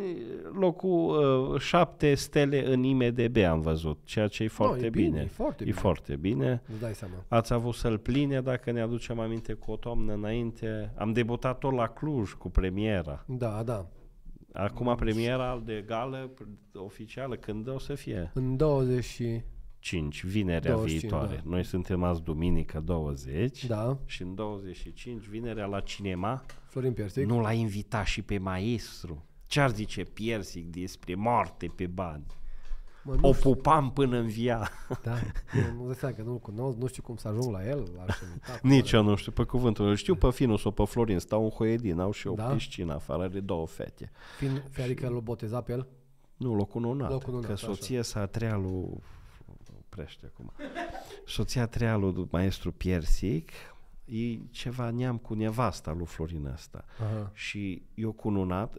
locul uh, șapte stele în I M D B am văzut, ceea ce e foarte e bine. bine, e foarte e bine. foarte bine. Îți dai seama. Ați avut să-l pline, dacă ne aducem aminte, cu o toamnă înainte. Am debutat tot la Cluj cu premiera. Da, da. Acum premiera de gală oficială, când o să fie? În douăzeci și... cinci, vinerea douăzeci și cinci, viitoare. da. Noi suntem azi duminică douăzeci Da, și în douăzeci și cinci, vinerea la cinema, Florin Piersic. nu l-a invitat și pe maestru. Ce-ar zice Piersic despre moarte pe bani? Mă, nu O știu. pupam până în via. Da, nu, nu dă seama că nu-l cunosc, nu știu cum să ajung la el. L-aș invita, Nici eu nu știu pe cuvântul. Îl știu pe Finu sau pe Florin. Stau în Hoedin, au și o Da? piscină afară, are două fete. Fin, fi, adică l-a botezat pe el. Nu, locul unat. Locul unat, Că așa. soția sa a treia lui... Oprește acum. Soția a treia lui maestru Piersic e ceva neam cu nevasta lui Florin ăsta. Aha. Și eu cununat,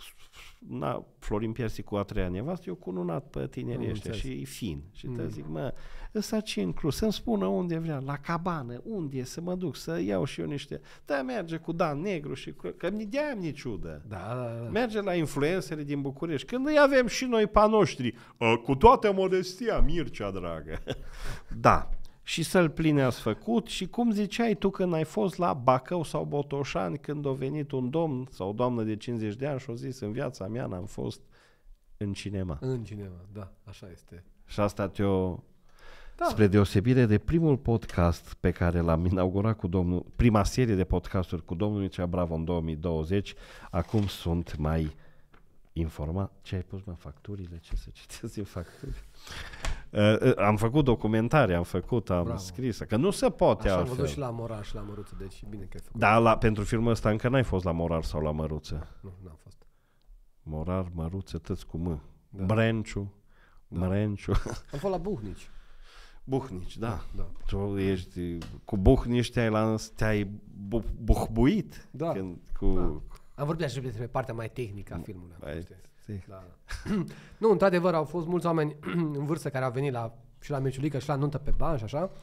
na, Florin Piersic cu a treia nevastă, eu cununat pe tinerii Am ăștia și înțeles. e fin. Și te Mm. zic, mă, ăsta ce inclus? Să-mi spună unde vrea, la cabană, unde e, să mă duc, să iau și eu niște... Da, merge cu Dan Negru și cu... Că de-aia mi ciudă. Da, da, da. Merge la influențări din București. Când îi avem și noi pa noștri, "A, cu toată modestia, Mircea, dragă." Da. Și să-l pline ați făcut și cum ziceai tu când ai fost la Bacău sau Botoșani, când a venit un domn sau o doamnă de cincizeci de ani și a zis, în viața mea n-am fost în cinema. În cinema, da, așa este. Și asta te-o... Da. Spre deosebire de primul podcast pe care l-am inaugurat cu domnul, prima serie de podcasturi cu domnul Mircea Bravo în două mii douăzeci, acum sunt mai informat. Ce ai pus, mă, facturile? Ce să citesc din facturi? Uh, uh, am făcut documentare, am făcut, am Bravo. scris, că nu se poate Așa am altfel. văzut și la Moran și la Măruță, deci bine că ai făcut. Da, la, pentru filmul ăsta încă n-ai fost la Morar sau la Măruță. Nu, n-am fost. Morar, Măruță, tăți cu mă. Da. Brenciu, Da. Mărenciu. Am fost la Buhnici. Buhnici, da. Da. Tu ești cu Buhnici, te-ai, lans, te-ai bu, buhbuit? Da. Când, cu... Da. Am vorbit așa despre partea mai tehnică a filmului. Ai- știi? știi. Da, da. Nu, într-adevăr, au fost mulți oameni în vârstă care au venit la, și la Meciulică și la nuntă pe bani și așa.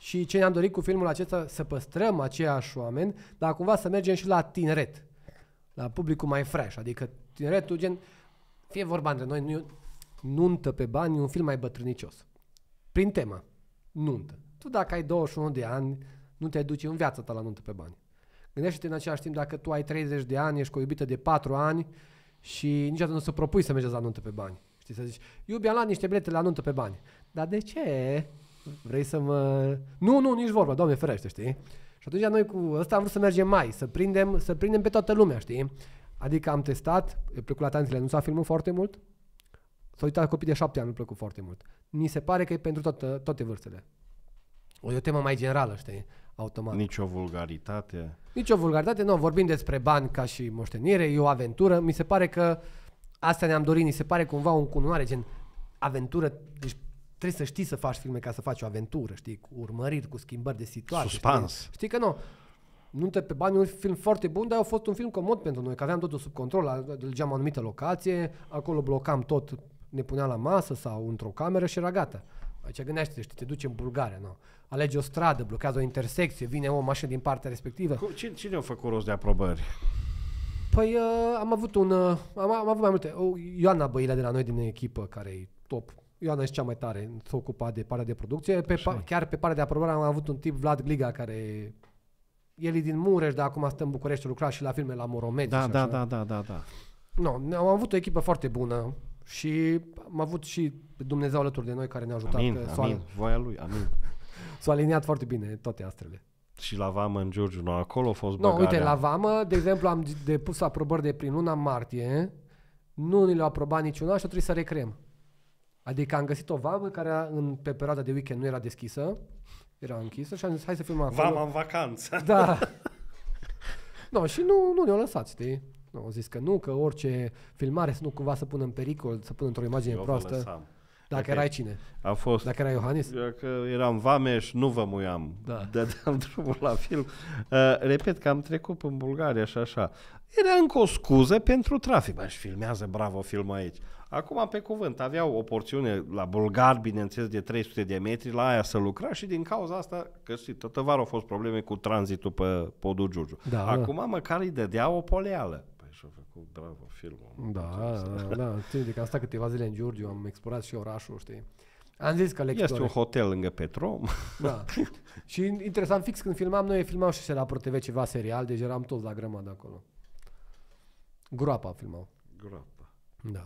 Și ce ne-am dorit cu filmul acesta, să păstrăm aceiași oameni, dar cumva să mergem și la tineret, la publicul mai fresh, adică tineretul gen, fie vorba între noi, nu, Nuntă pe bani, un film mai bătrânicios. Prin temă, nuntă. Tu dacă ai douăzeci și unu de ani, nu te duci în viața ta la nuntă pe bani. Gândește-te în același timp dacă tu ai treizeci de ani, ești cu o iubită de patru ani și niciodată nu să propui să mergeți la nuntă pe bani. Știi, să zici, iubi, am luat niște bilete la nuntă pe bani. Dar de ce? Vrei să mă... Nu, nu, nici vorba, Doamne ferește, știi? Și atunci noi cu ăsta am vrut să mergem mai, să prindem, să prindem pe toată lumea, știi? Adică am testat, e plăcut la Tanțile, nu s-a filmat foarte mult. S-au uitat copii de șapte ani, nu plăcut foarte mult. Mi se pare că e pentru toată, toate vârstele. O, e o temă mai generală, știi? Automat. Nici o vulgaritate. Nici o vulgaritate, nu, vorbim despre bani ca și moștenire, e o aventură. Mi se pare că asta ne-am dorit, mi se pare cumva un cununare, gen aventură, deci trebuie să știi să faci filme ca să faci o aventură, știi, cu urmăriri, cu schimbări de situație. Suspans. Știi, știi că nu. Nuntă pe bani, un film foarte bun, dar a fost un film comod pentru noi, că aveam totul sub control, alegeam o anumită locație, acolo blocam tot, ne puneam la masă sau într-o cameră și era gata. Aici gândește-te, știi, te duci în Bulgaria, nu? Alegi o stradă, blochează o intersecție, vine o mașină din partea respectivă. Cine, cine a făcut rost de aprobări? Păi uh, am avut un, uh, am, am avut mai multe. O, Ioana Băilea de la noi din echipă, care e top. Ioana e cea mai tare, s-a ocupat de partea de producție. Pe pa, chiar pe partea de aprobare am avut un tip, Vlad Gliga, care el e din Mureș, dar acum stă în București, lucra și la filme la Moromeț. Da, da, da, da, da, da. No, am avut o echipă foarte bună și am avut și Dumnezeu alături de noi care ne-a ajutat. Amin, că amin, voia lui, amin. S-au aliniat foarte bine toate astrele. Și la Vamă în Giurgiu, nu, acolo a fost No, băgarea. uite, la Vamă, de exemplu, am depus aprobări de prin luna martie, nu ni le-au aprobat niciuna și trebuie să recreăm. Adică am găsit o Vamă care în, pe perioada de weekend nu era deschisă, era închisă și am zis, hai să filmăm acolo. Vama în vacanță. Da. No, și nu, nu ne-au lăsat, știi? No, au zis că nu, că orice filmare să nu cumva să pună în pericol, să pună într-o imagine Eu proastă. lăsam. Dacă Okay. erai cine? A fost. Dacă erai Iohannis? Că eram vameș, nu vă muiam. Da. Dădeam drumul la film. Uh, repet că am trecut în Bulgaria și așa. Era încă o scuză pentru trafic. Bă, și filmează, bravo, film aici. Acum, pe cuvânt, aveau o porțiune la bulgar, bineînțeles, de trei sute de metri, la aia să lucra și din cauza asta, că știi, toată vara au fost probleme cu tranzitul pe podul Giurgiu. Da, Acum, da. măcar îi dădea o poleală. Păi și-a făcut, bravo, filmul. Da, da, da. Ține de că am stat câteva zile în Giurgiu, am explorat și orașul, știi? Am zis că lectorii... Este un hotel lângă Petrom. Da. Și interesant, fix când filmam, noi filmam și la ProTV ceva serial, deci eram toți la grămadă acolo. Groapa filmau. Groapa. Da.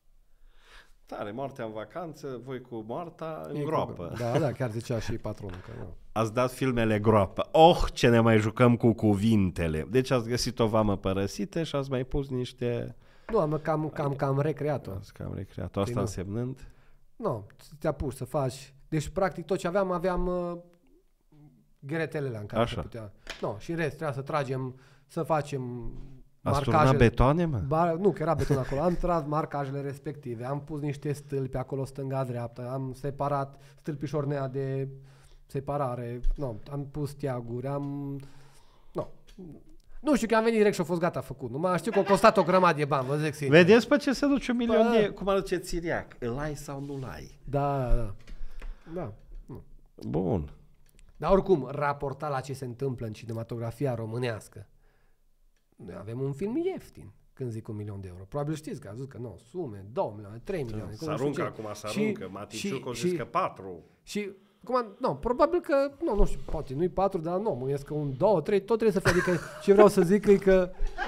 Tare, Moartea în vacanță, voi cu Moarta în E groapă. cu- Da, da, chiar zicea și patronul că nu. Ați dat filmele groapă. Oh, ce ne mai jucăm cu cuvintele. Deci ați găsit o vamă părăsită și ați mai pus niște... Nu, am cam, cam, cam recreat-o. Ați cam recreat. Asta nu. însemnând... Nu, te apuci să faci. Deci, practic, tot ce aveam, aveam uh, gheretelele în care Așa. se putea. Nu, și în rest, trebuia să tragem, să facem Ați turnat marcajele. betoane, mă? Ba, nu, că era beton acolo. Am tras marcajele respective, am pus niște stâlpi acolo stânga-dreapta, am separat stâlpișornea de separare, nu, am pus steaguri, am... Nu. Nu știu că am venit direct și a fost gata făcut. Nu mai știu că a costat o grămadă de bani, vă zic sincer. Vedeți pe ce se duce un milion Bă. de... Cum ar duce Țiriac? Îl ai sau nu-l ai? Da, da, da. Nu. Bun. Dar oricum, raportat la ce se întâmplă în cinematografia românească, noi avem un film ieftin când zic un milion de euro. Probabil știți că a zis că nu, sume, două milioane, trei milioane. Se că nu știu aruncă ce. acum, se Și- aruncă. Maticiuc a și- zis că patru. Și, cum, nu, probabil că, nu, nu știu, poate nu-i patru, dar nu, mă gândesc că un, două, trei, tot trebuie să fie. Adică, ce vreau să zic e că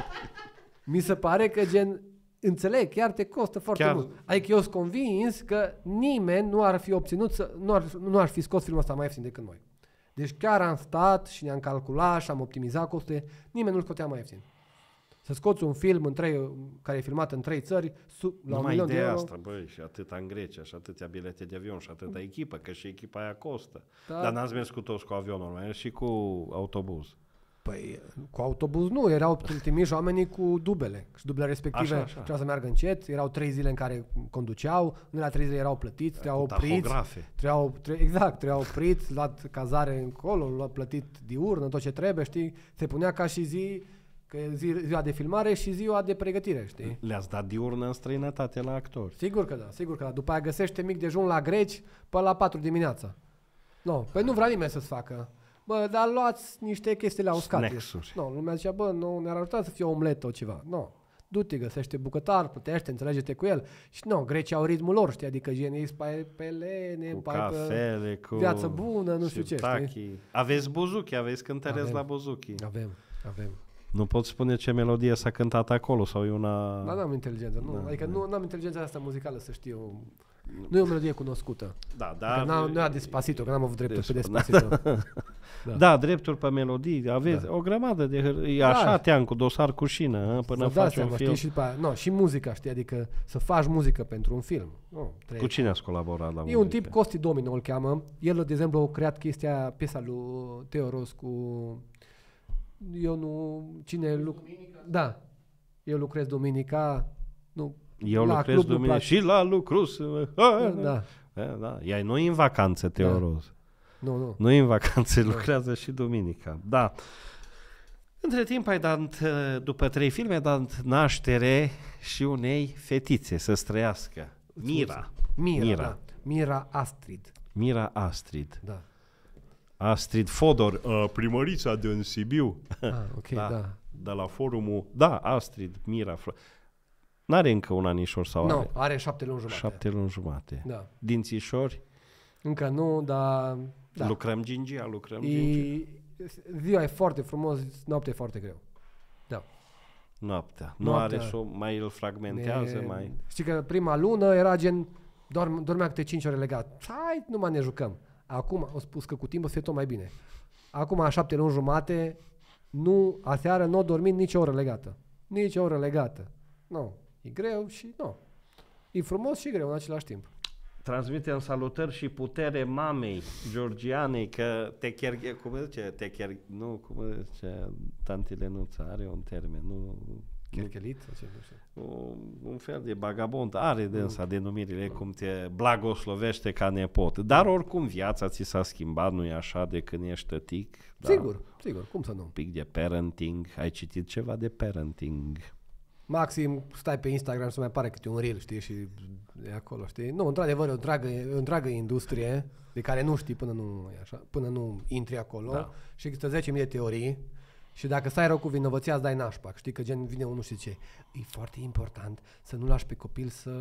mi se pare că, gen, înțeleg, chiar te costă foarte Chiar- mult. Adică eu sunt convins că nimeni nu ar fi obținut, să, nu, ar, nu ar fi scos filmul ăsta mai ieftin decât noi. Deci chiar am stat și ne-am calculat și am optimizat costurile, nimeni nu-l scotea mai ieftin. Să scoți un film în trei, care e filmat în trei țări, su, la un Numai milion de ideea euro. asta, băi, și atâta în Grecia, și atâtea bilete de avion, și atâta echipă, că și echipa aia costă. Da. Dar n-ați mers cu toți cu avionul, mai și cu autobuz. Păi, cu autobuz nu, erau trimiși oamenii cu dubele. Și dublele respective Așa, așa. trebuia să meargă încet, erau trei zile în care conduceau, în la trei zile erau plătiți, trebuiau Cu opriți. tahografe. Trebuiau, tre- exact, trebuiau opriți, luat cazare încolo, luat plătit diurnă, tot ce trebuie, știi? Se punea ca și zi, că e zi, ziua de filmare și ziua de pregătire, știi? Le-ați dat diurnă în străinătate la actori. Sigur că da, sigur că da. După aia găsește mic dejun la greci până la patru dimineața. No, păi nu vrea nimeni să-ți facă. Bă, dar luați niște chestii la uscate. Snacks-uri. Nu, lumea zicea, bă, nu ne-ar ajuta să fie o omletă sau ceva. Nu. Du-te, găsește bucătar, plătește, înțelege-te cu el. Și nu, grecii au ritmul lor, știi, adică genii pe, pe lene, Cu pe cafele, cu viață bună, nu știu ce, sirtaki. știi? Aveți buzuki, aveți cântăreți Avem. la buzuki. Avem, avem. Nu pot spune ce melodie s-a cântat acolo sau e una... Dar n-am inteligență, nu, Da, adică da. nu am inteligența asta muzicală să știu. Nu e o melodie cunoscută. Da, Dar dar... adică nu era Despacito, că n-am avut drepturi pe Despacito. Despacito. Da. da, drepturi pe melodii, aveți Da. o grămadă de... hâr- E așa Da. te-am cu dosar cu șină, hă, până Să dați faci un seama, film. știi, și, după aia, no, și muzica, știi, adică să faci muzică pentru un film. Nu, trebuie. Cu cine ați colaborat la E muzică? un tip, Costi Domino îl cheamă. El, de exemplu, a creat chestia, piesa lui Teo Ros cu... Eu nu... Cine luc... Da. Eu lucrez duminica. Nu. Eu la lucrez club nu duminică place. și la lucru. să- Da. Da, da. Ea nu e în vacanță, Teoroz. Nu, nu. Nu e în vacanță, lucrează și duminica. Da. Între timp ai dat, după trei filme, ai dat naștere și unei fetițe să străiască. Mira. Mira, Mira. da. Mira Astrid. Mira Astrid. Da. Astrid Fodor, uh, primărița din Sibiu. Ah, ok, da. da. De la forumul. Da, Astrid, Mira. Fro- N-are încă un anișor sau Nu, are? are șapte luni jumate. Șapte luni jumate. Da. Dințișori. Încă nu, dar... Da. Lucrăm gingia, lucrăm gingia. E, ziua e foarte frumos, noaptea e foarte greu. Da. Noaptea. Nu Noaptea. are so, mai îl fragmentează, Ne- mai... Știi că prima lună era gen, dorm, dormea câte cinci ore legat. Hai, nu mai ne jucăm. Acum, au spus că cu timpul o să fie tot mai bine. Acum, a șapte luni jumate, nu, aseară nu a dormit nici o oră legată. Nici o oră legată. Nu, e greu și nu. E frumos și greu în același timp. Transmitem salutări și putere mamei Georgianei, că te cherghe, cum îi zice, te cherghe, nu, cum îi zice, tanti Lenuța, are un termen, nu... Cherchelit? Sau ce, nu știu. Un, un fel de bagabond, are dânsa denumirile cum te blagoslovește ca nepot. Dar oricum viața ți s-a schimbat, nu e așa, de când ești tătic. Da? Sigur, sigur, cum să nu? Un pic de parenting. Ai citit ceva de parenting? Maxim, stai pe Instagram să mai apare câte un reel, știi, și e acolo, știi? Nu, într-adevăr, e o întreagă, e o întreagă industrie de care nu știi până nu, e așa, până nu intri acolo, Da. și există zece mii de teorii și dacă stai rău cu vinovăția, îți dai nașpa. Știi că gen vine unul și zice, e foarte important să nu lași pe copil să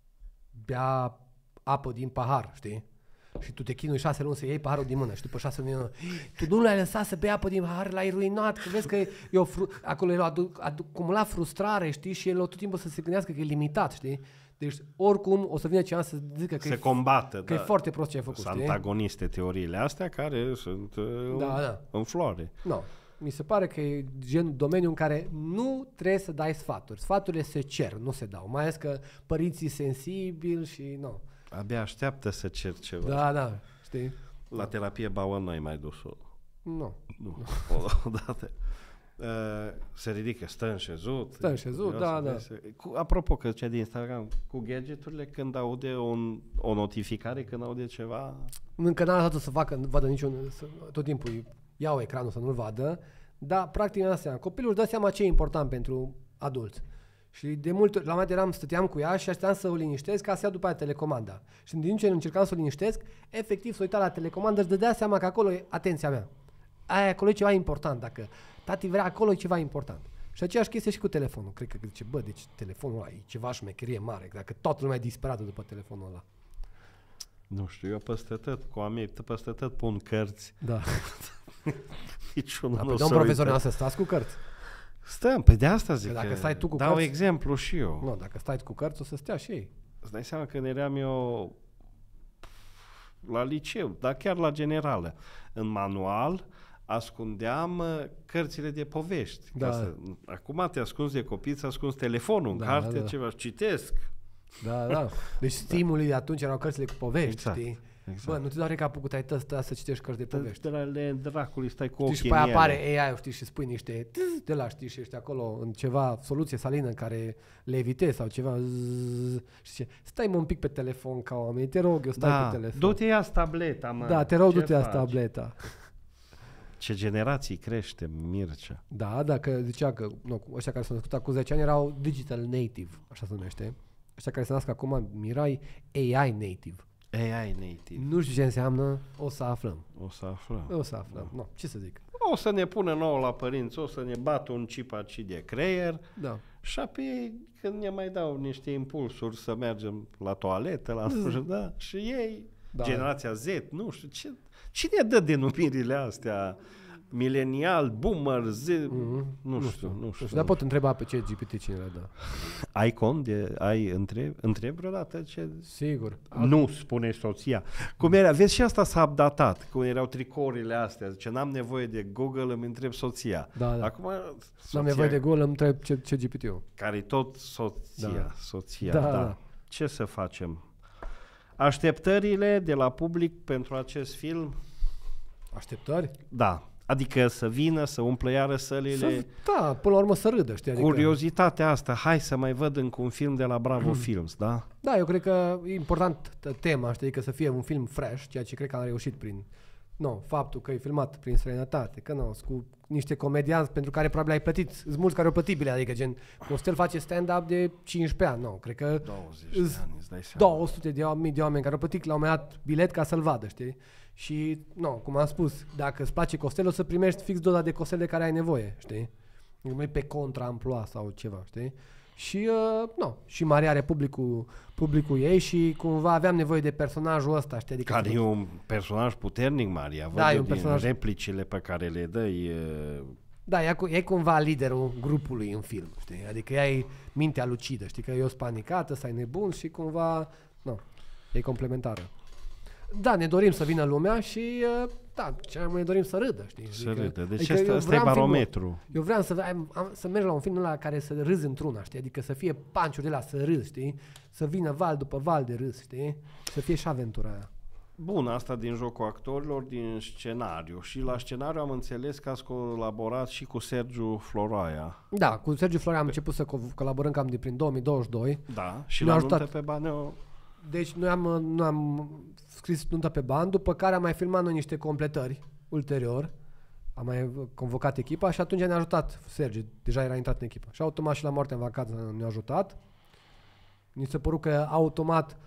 bea apă din pahar, știi? Și tu te chinui șase luni să iei paharul din mână și după șase luni tu nu l-ai lăsat să bea apă din pahar, l-ai ruinat, că vezi că e, e o fru- acolo el a adu- a acumulat frustrare, știi, și el tot timpul să se gândească că e limitat, știi? Deci oricum o să vină cineva să zică că, Se e, combată, că da. e foarte prost ce ai făcut, Sunt știi? antagoniste teoriile astea care sunt uh, Da, da. în floare. No. Mi se pare că e gen domeniu în care nu trebuie să dai sfaturi. Sfaturile se cer, nu se dau. Mai ales că părinții sensibili și nu. Abia așteaptă să cer ceva. Da, da, știi? La terapie Bauer n-ai mai dus-o. Nu. Nu, odată. Uh, se ridică, stă înșezut. Stă înșezut, Eu da, să da. vezi- Cu, apropo, că cea de Instagram, cu gadgeturile, când aude un, o notificare, când aude ceva... Încă n-a lăsat să facă, nu vadă niciun, să, tot timpul iau ecranul să nu-l vadă, dar practic mi-a dat seama. Copilul își dă seama ce e important pentru adulți. Și de multe ori, la mai eram, stăteam cu ea și așteptam să o liniștesc ca să ia după aia telecomanda. Și în timp ce încercam să o liniștesc, efectiv să uita la telecomandă, își dădea seama că acolo e atenția mea. Aia acolo e ceva important, dacă tati vrea, acolo e ceva important. Și aceeași chestie și cu telefonul. Cred că zice, bă, deci telefonul ăla e ceva șmecherie mare, dacă toată lumea e disperată după telefonul ăla. Nu știu, eu peste tot, cu a mei, peste tot pun cărți. Da. Niciunul Da, nu păi se domn profesor, uită. să stați cu cărți. Stăm, pe de asta zic Că dacă că stai tu cu dau cărți- exemplu și eu. Nu, dacă stai cu cărți, o să stea și ei. Îți dai seama că eram eu la liceu, dar chiar la generală. În manual ascundeam uh, cărțile de povești. Da. Ca să, acum te ascunzi de copii, îți ascunzi telefonul în Da, carte, da. ceva, citesc. Da, da. Deci stimulii de atunci erau cărțile cu povești, Exact, știi? exact. Bă, nu te doare capul cu tai tăsta să citești cărți de povești. De la le dracului stai cu Știi, ochii și pe aia în ele. apare A I, știi, și spui niște tz, de la, știi, și ești acolo în ceva soluție salină în care le evitezi sau ceva zzz, și zice, stai mă un pic pe telefon ca oameni, te rog, eu stai Da, pe telefon. du-te ia tableta, mă. Da, te rog, Ce du-te ia faci? tableta. Ce generații crește, Mircea. Da, dacă zicea că nu, ăștia care s-au născut acum zece ani erau digital native, așa se numește. Ăștia care se nasc acum, Mirai, A I native. A I native. Nu știu ce înseamnă, o să aflăm. O să aflăm. O să aflăm. No, ce să zic? O să ne pună nouă la părinți, o să ne bată un chip aici de creier Da. și apoi când ne mai dau niște impulsuri să mergem la toaletă, la sfârșit, da, și ei, Da. generația Z, nu știu, ce, cine dă denumirile astea? Milenial, boomer, Z, Mm-hmm. nu, știu, nu știu. Nu știu. Dar pot întreba pe ce G P T cine le dă. Ai cont de, ai întreb, întreb vreodată ce... Sigur. Nu, spune soția. Cum era, vezi, și asta s-a updatat, cum erau tricourile astea, zice, n-am nevoie de Google, îmi întreb soția. Da, da. Acum, N-am nevoie de Google, îmi întreb ce, ce G P T-ul. care tot soția, Da. soția, Da, da. da. Ce să facem? Așteptările de la public pentru acest film? Așteptări? Da. Adică să vină, să umplă iară sălile. Să, da, până la urmă să râdă, știi? Adică, Curiozitatea asta, hai să mai văd încă un film de la Bravo Films, da? da, eu cred că e important tema, știi, că să fie un film fresh, ceea ce cred că am reușit prin no, faptul că e filmat prin străinătate, că nu, cu niște comedianți pentru care probabil ai plătit, sunt mulți care au plătit bile, adică gen, Costel face stand-up de cincisprezece ani, nu, cred că douăzeci îs de ani, îți dai seama. două sute de mii de oameni care au plătit la un moment dat bilet ca să-l vadă, știi? Și, nu, cum am spus, dacă îți place Costel, o să primești fix doza de Costel de care ai nevoie, știi? Nu e pe contra amploa sau ceva, știi? Și, uh, nu, și Maria are publicul, publicul ei și cumva aveam nevoie de personajul ăsta, știi? Adică Care să- e un personaj puternic, Maria. Văd Da, e eu un din personaj- replicile pe care le dă. E... Da, e, cu- e cumva liderul grupului în film, știi? Adică ea e mintea lucidă, știi? Că eu sunt panicată, să ai nebun și cumva, nu, e complementară. Da, ne dorim să vină lumea și, uh, da, ce mai ne dorim să râdă, știi? Să râdă. Deci adică ăsta, eu ăsta e vreau în filmul- barometru. Eu vreau să, am, am, să merg la un film ăla care să râzi într-una, știi? Adică să fie panciuri de la să râzi, știi? Să vină val după val de râs, știi? Să fie și aventura aia. Bun, asta din jocul actorilor, din scenariu. Și la scenariu am înțeles că ați colaborat și cu Sergiu Floroaia. Da, cu Sergiu Florea am început să co- colaborăm cam de prin două mii douăzeci și doi. Da, și Ne-a la Nuntă ajutat. pe bani o... Deci noi am, noi am scris Nuntă pe bani, după care am mai filmat noi niște completări ulterior. Am mai convocat echipa și atunci ne-a ajutat Sergiu, deja era intrat în echipă. Și automat și la Moartea în vacanță ne-a ajutat. Mi se păru că automat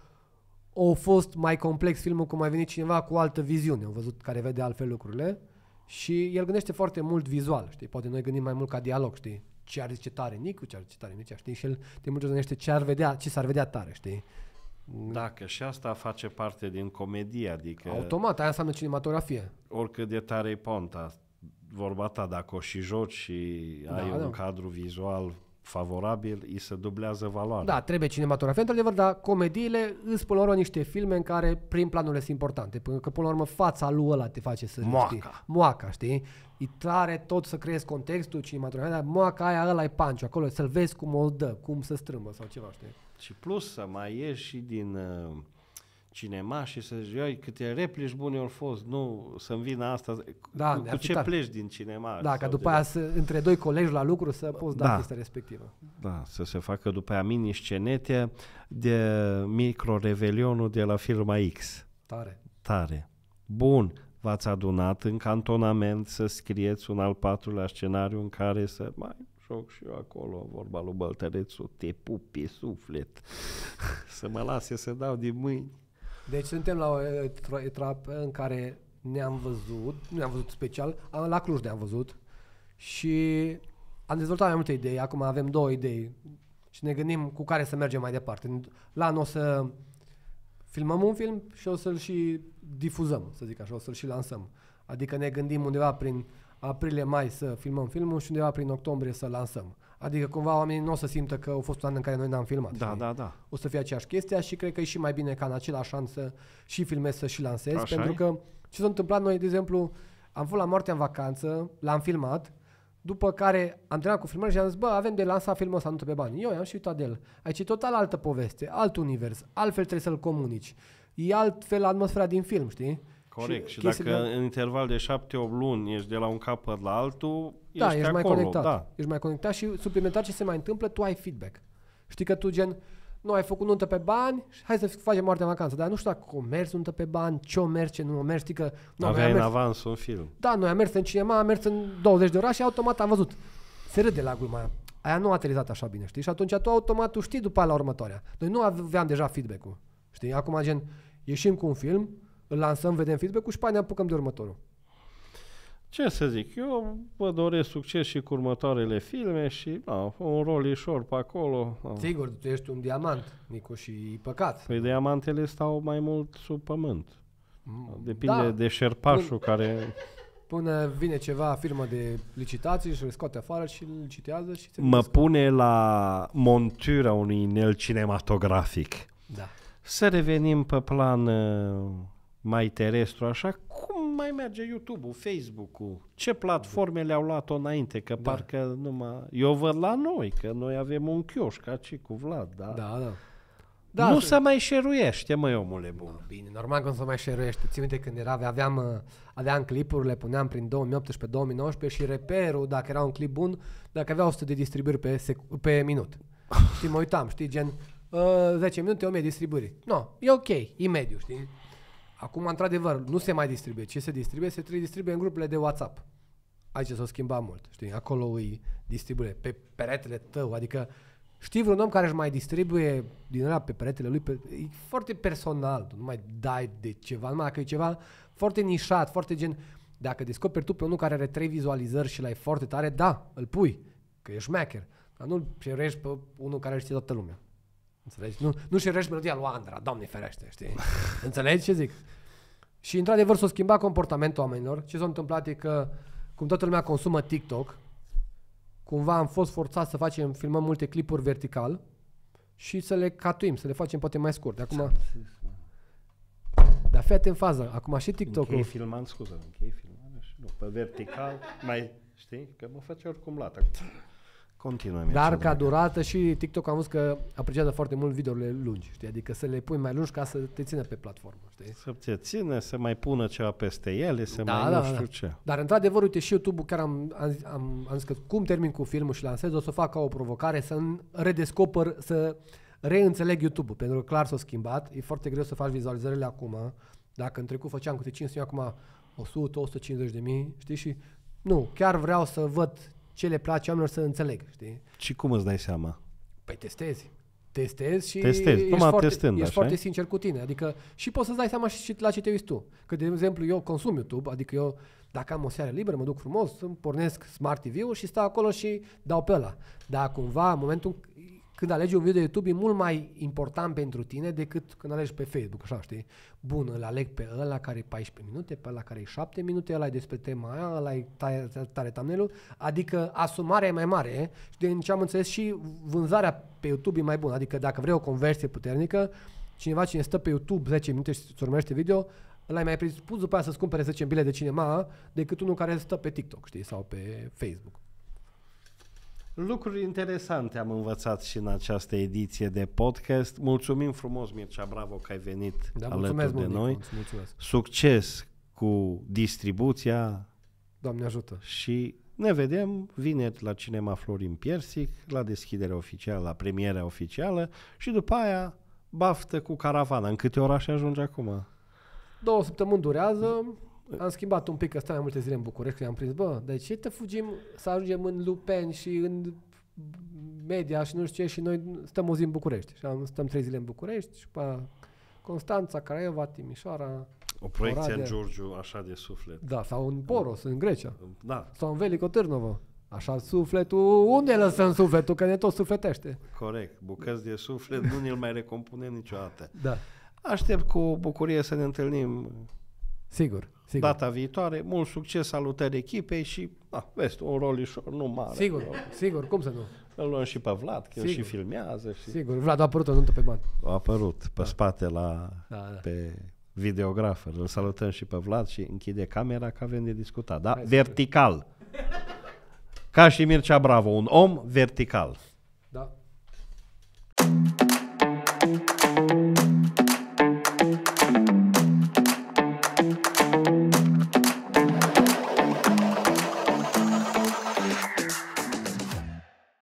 a fost mai complex filmul, cum a venit cineva cu o altă viziune, au văzut, care vede altfel lucrurile. Și el gândește foarte mult vizual, știi? Poate noi gândim mai mult ca dialog, știi? Ce ar zice tare Nicu, ce ar zice tare Mircea, știi? Și el de multe ori gândește ce ar vedea, ce s-ar vedea tare, știi? Da, că și asta face parte din comedie, adică Automat, aia înseamnă cinematografie. oricât de tare e ponta, vorba ta, dacă o și joci și Da, ai da. un cadru vizual favorabil, îi se dublează valoarea. Da, trebuie cinematografie, într-adevăr, dar comediile îs până la urmă niște filme în care prim planurile sunt importante, pentru că până la urmă fața lui ăla te face să râzi, Moaca. știi? Moaca, știi? E tare tot să creezi contextul cinematografie, dar moaca aia, ăla e panciu, acolo să-l vezi cum o dă, cum se strâmbă sau ceva, știi? Și plus să mai ieși și din uh, cinema și să zici, "Ioi, câte replici bune au fost, nu, să-mi vină asta." Da, cu, ne-ar cu fi ce tare. pleci din cinema? Da, ca Sau după de- aia să, între doi colegi la lucru să poți da, Da. chestia respectivă. Da, să se facă după aia mini-scenete de micro-revelionul de la firma X. Tare. Tare. Bun, v-ați adunat în cantonament să scrieți un al patrulea scenariu în care să mai joc și eu acolo, vorba lui Băltărețu, te pup pe suflet, să mă lase să dau din mâini. Deci suntem la o etra- etapă în care ne-am văzut, nu ne-am văzut special, am- la Cluj ne-am văzut și am dezvoltat mai multe idei, acum avem două idei și ne gândim cu care să mergem mai departe. La anul o să filmăm un film și o să-l și difuzăm, să zic așa, o să-l și lansăm. Adică ne gândim undeva prin aprilie-mai să filmăm filmul și undeva prin octombrie să lansăm. Adică cumva oamenii nu o să simtă că a fost un an în care noi n-am filmat. Da, știi? da, da. O să fie aceeași chestia și cred că e și mai bine ca în același an să și filmezi, să și lansezi. Așa pentru e. că ce s-a întâmplat noi, de exemplu, am fost la Moartea în vacanță, l-am filmat, după care am terminat cu filmări și am zis, bă, avem de lansat filmul ăsta, nu pe bani. Eu i-am și uitat de el. Aici e total altă poveste, alt univers, altfel trebuie să-l comunici. E altfel atmosfera din film, știi? Corect. Și, și chestiile- dacă în interval de șapte opt luni ești de la un capăt la altul, Da, ești, ești mai acolo. conectat. Da. Ești mai conectat și suplimentar ce se mai întâmplă, tu ai feedback. Știi că tu gen, nu ai făcut nuntă pe bani, hai să facem Moartea în vacanță, dar nu știu dacă o mergi nuntă pe bani, ce o mergi, ce nu o mergi, știi că... Nu, noi am Aveai în mers, avans un film. da, noi am mers în cinema, am mers în douăzeci de orașe și automat am văzut. Se râde la gluma aia. Aia nu a aterizat așa bine, știi? Și atunci tu automat tu știi după aia la următoarea. Noi nu aveam deja feedback-ul, știi? Acum gen, ieșim cu un film, îl lansăm, vedem feedback-ul și pe aia ne apucăm de următorul. Ce să zic, eu vă doresc succes și cu următoarele filme și na, un rolișor pe acolo. Na. Sigur, tu ești un diamant, Nicu, și e păcat. Păi diamantele stau mai mult sub pământ. Mm, Depinde da. de șerpașul Bun. care... Până vine ceva firmă de licitații și îl scoate afară și îl licitează și se Mă vede. pune la montura unui inel cinematografic. Da. Să revenim pe plan uh, mai terestru, așa, cum mai merge YouTube-ul, Facebook-ul? Ce platforme le-au luat-o înainte? Că Da. parcă numai... Eu văd la noi, că noi avem un chioșc, aici cu Vlad, da? Da, da. Da, nu se mai șeruiește, măi, omule bun. Bine, normal că nu se mai șeruiește. Țin minte când era, aveam, uh, aveam clipuri, le puneam prin două mii optsprezece două mii nouăsprezece și reperul, dacă era un clip bun, dacă avea o sută de distribuiri pe, sec- pe minut. Știi, mă uitam, știi, gen uh, zece minute, o mie distribuiri. No, e ok, e mediu, știi? Acum, într-adevăr, nu se mai distribuie. Ce se distribuie? Se distribuie în grupurile de WhatsApp. Aici s-a schimbat mult, știi? Acolo îi distribuie pe peretele tău, adică știi vreun om care își mai distribuie din ăla pe peretele lui, pe, e foarte personal, tu nu mai dai de ceva, numai că e ceva foarte nișat, foarte gen, dacă descoperi tu pe unul care are trei vizualizări și l-ai foarte tare, da, îl pui, că e șmecher, dar nu-l șerești pe unul care știe toată lumea. Înțelegi? Nu, nu șerești melodia lui Andra, Doamne ferește, știi? Înțelegi ce zic? Și într-adevăr s-a schimbat comportamentul oamenilor. Ce s-a întâmplat e că, cum toată lumea consumă TikTok, cumva am fost forțat să facem, filmăm multe clipuri vertical și să le catuim, să le facem poate mai scurte. Acum, dar fii atent în fază. Acum și TikTok-ul... Închei filmant, scuză, închei filmant și nu, pe vertical, mai, știi, că mă face oricum lată. Continuă. Dar ca durată și TikTok am văzut că apreciază foarte mult videourile lungi, știi? Adică să le pui mai lungi ca să te țină pe platformă, știi? Să te țină, să mai pună ceva peste ele, să Da, mai da, nu știu da. ce. Dar într-adevăr, uite, și YouTube-ul chiar am, am, am, am zis că cum termin cu filmul și lansez, o să fac ca o provocare să redescoper, să reînțeleg YouTube-ul, pentru că clar s-a schimbat, e foarte greu să faci vizualizările acum, dacă în trecut făceam câte cinci sute, acum o sută o sută cincizeci de mii, știi? Și nu, chiar vreau să văd ce le place oamenilor, să înțeleg, știi? Și cum îți dai seama? Păi testezi. Testezi și Testezi, ești, numai foarte, testând, ești așa foarte e? sincer cu tine. Adică și poți să-ți dai seama și la ce te uiți tu. Că, de exemplu, eu consum YouTube, adică eu, dacă am o seară liberă, mă duc frumos, îmi pornesc Smart T V-ul și stau acolo și dau pe ăla. Dar cumva, în momentul când alegi un video de YouTube, e mult mai important pentru tine decât când alegi pe Facebook, așa, știi? Bun, îl aleg pe ăla care e paisprezece minute, pe ăla care e șapte minute, ăla e despre tema aia, ăla e tare, tare thumbnail-ul, adică asumarea e mai mare și din ce am înțeles și vânzarea pe YouTube e mai bună, adică dacă vrei o conversie puternică, cineva cine stă pe YouTube zece minute și îți urmărește video, ăla e mai predispus după aia să-ți cumpere zece bilete de cinema decât unul care stă pe TikTok, știi, sau pe Facebook. Lucruri interesante am învățat și în această ediție de podcast. Mulțumim frumos, Mircea Bravo, că ai venit Da, alături mulțumesc de mult, noi. Nicu, mulțumesc. Succes cu distribuția Doamne ajută. și ne vedem vineri la Cinema Florin Piersic, la deschiderea oficială, la premierea oficială și după aia baftă cu caravana. În câte orașe ajunge acum? Două săptămâni durează, am schimbat un pic că stau mai multe zile în București, că i-am prins, bă, de ce te fugim să ajungem în Lupeni și în Media și nu știu ce și noi stăm o zi în București. Și am, stăm trei zile în București și pe Constanța, Craiova, Timișoara, O proiecție Oradea. în Giurgiu, așa de suflet. da, sau în Poros, în Grecia, Da, sau în Velico Târnovo. Așa sufletul, unde lăsăm sufletul, că ne tot sufletește. corect. Bucăți de suflet nu ne-l mai recompunem niciodată. Da, Aștept cu bucurie să ne întâlnim sigur, sigur. data viitoare. Mult succes, salutări echipei și, da, vezi, un rolișor, nu mare. Sigur, sigur, cum să nu? Îl luăm și pe Vlad, că el Sigur. și filmează. Și Sigur, Vlad a apărut o nuntă pe bani. a apărut pe Da. spate la, Da, da. pe videografer. Îl salutăm și pe Vlad și închide camera că avem de discutat. Da? Hai, Vertical. Ca și Mircea Bravo, un om vertical.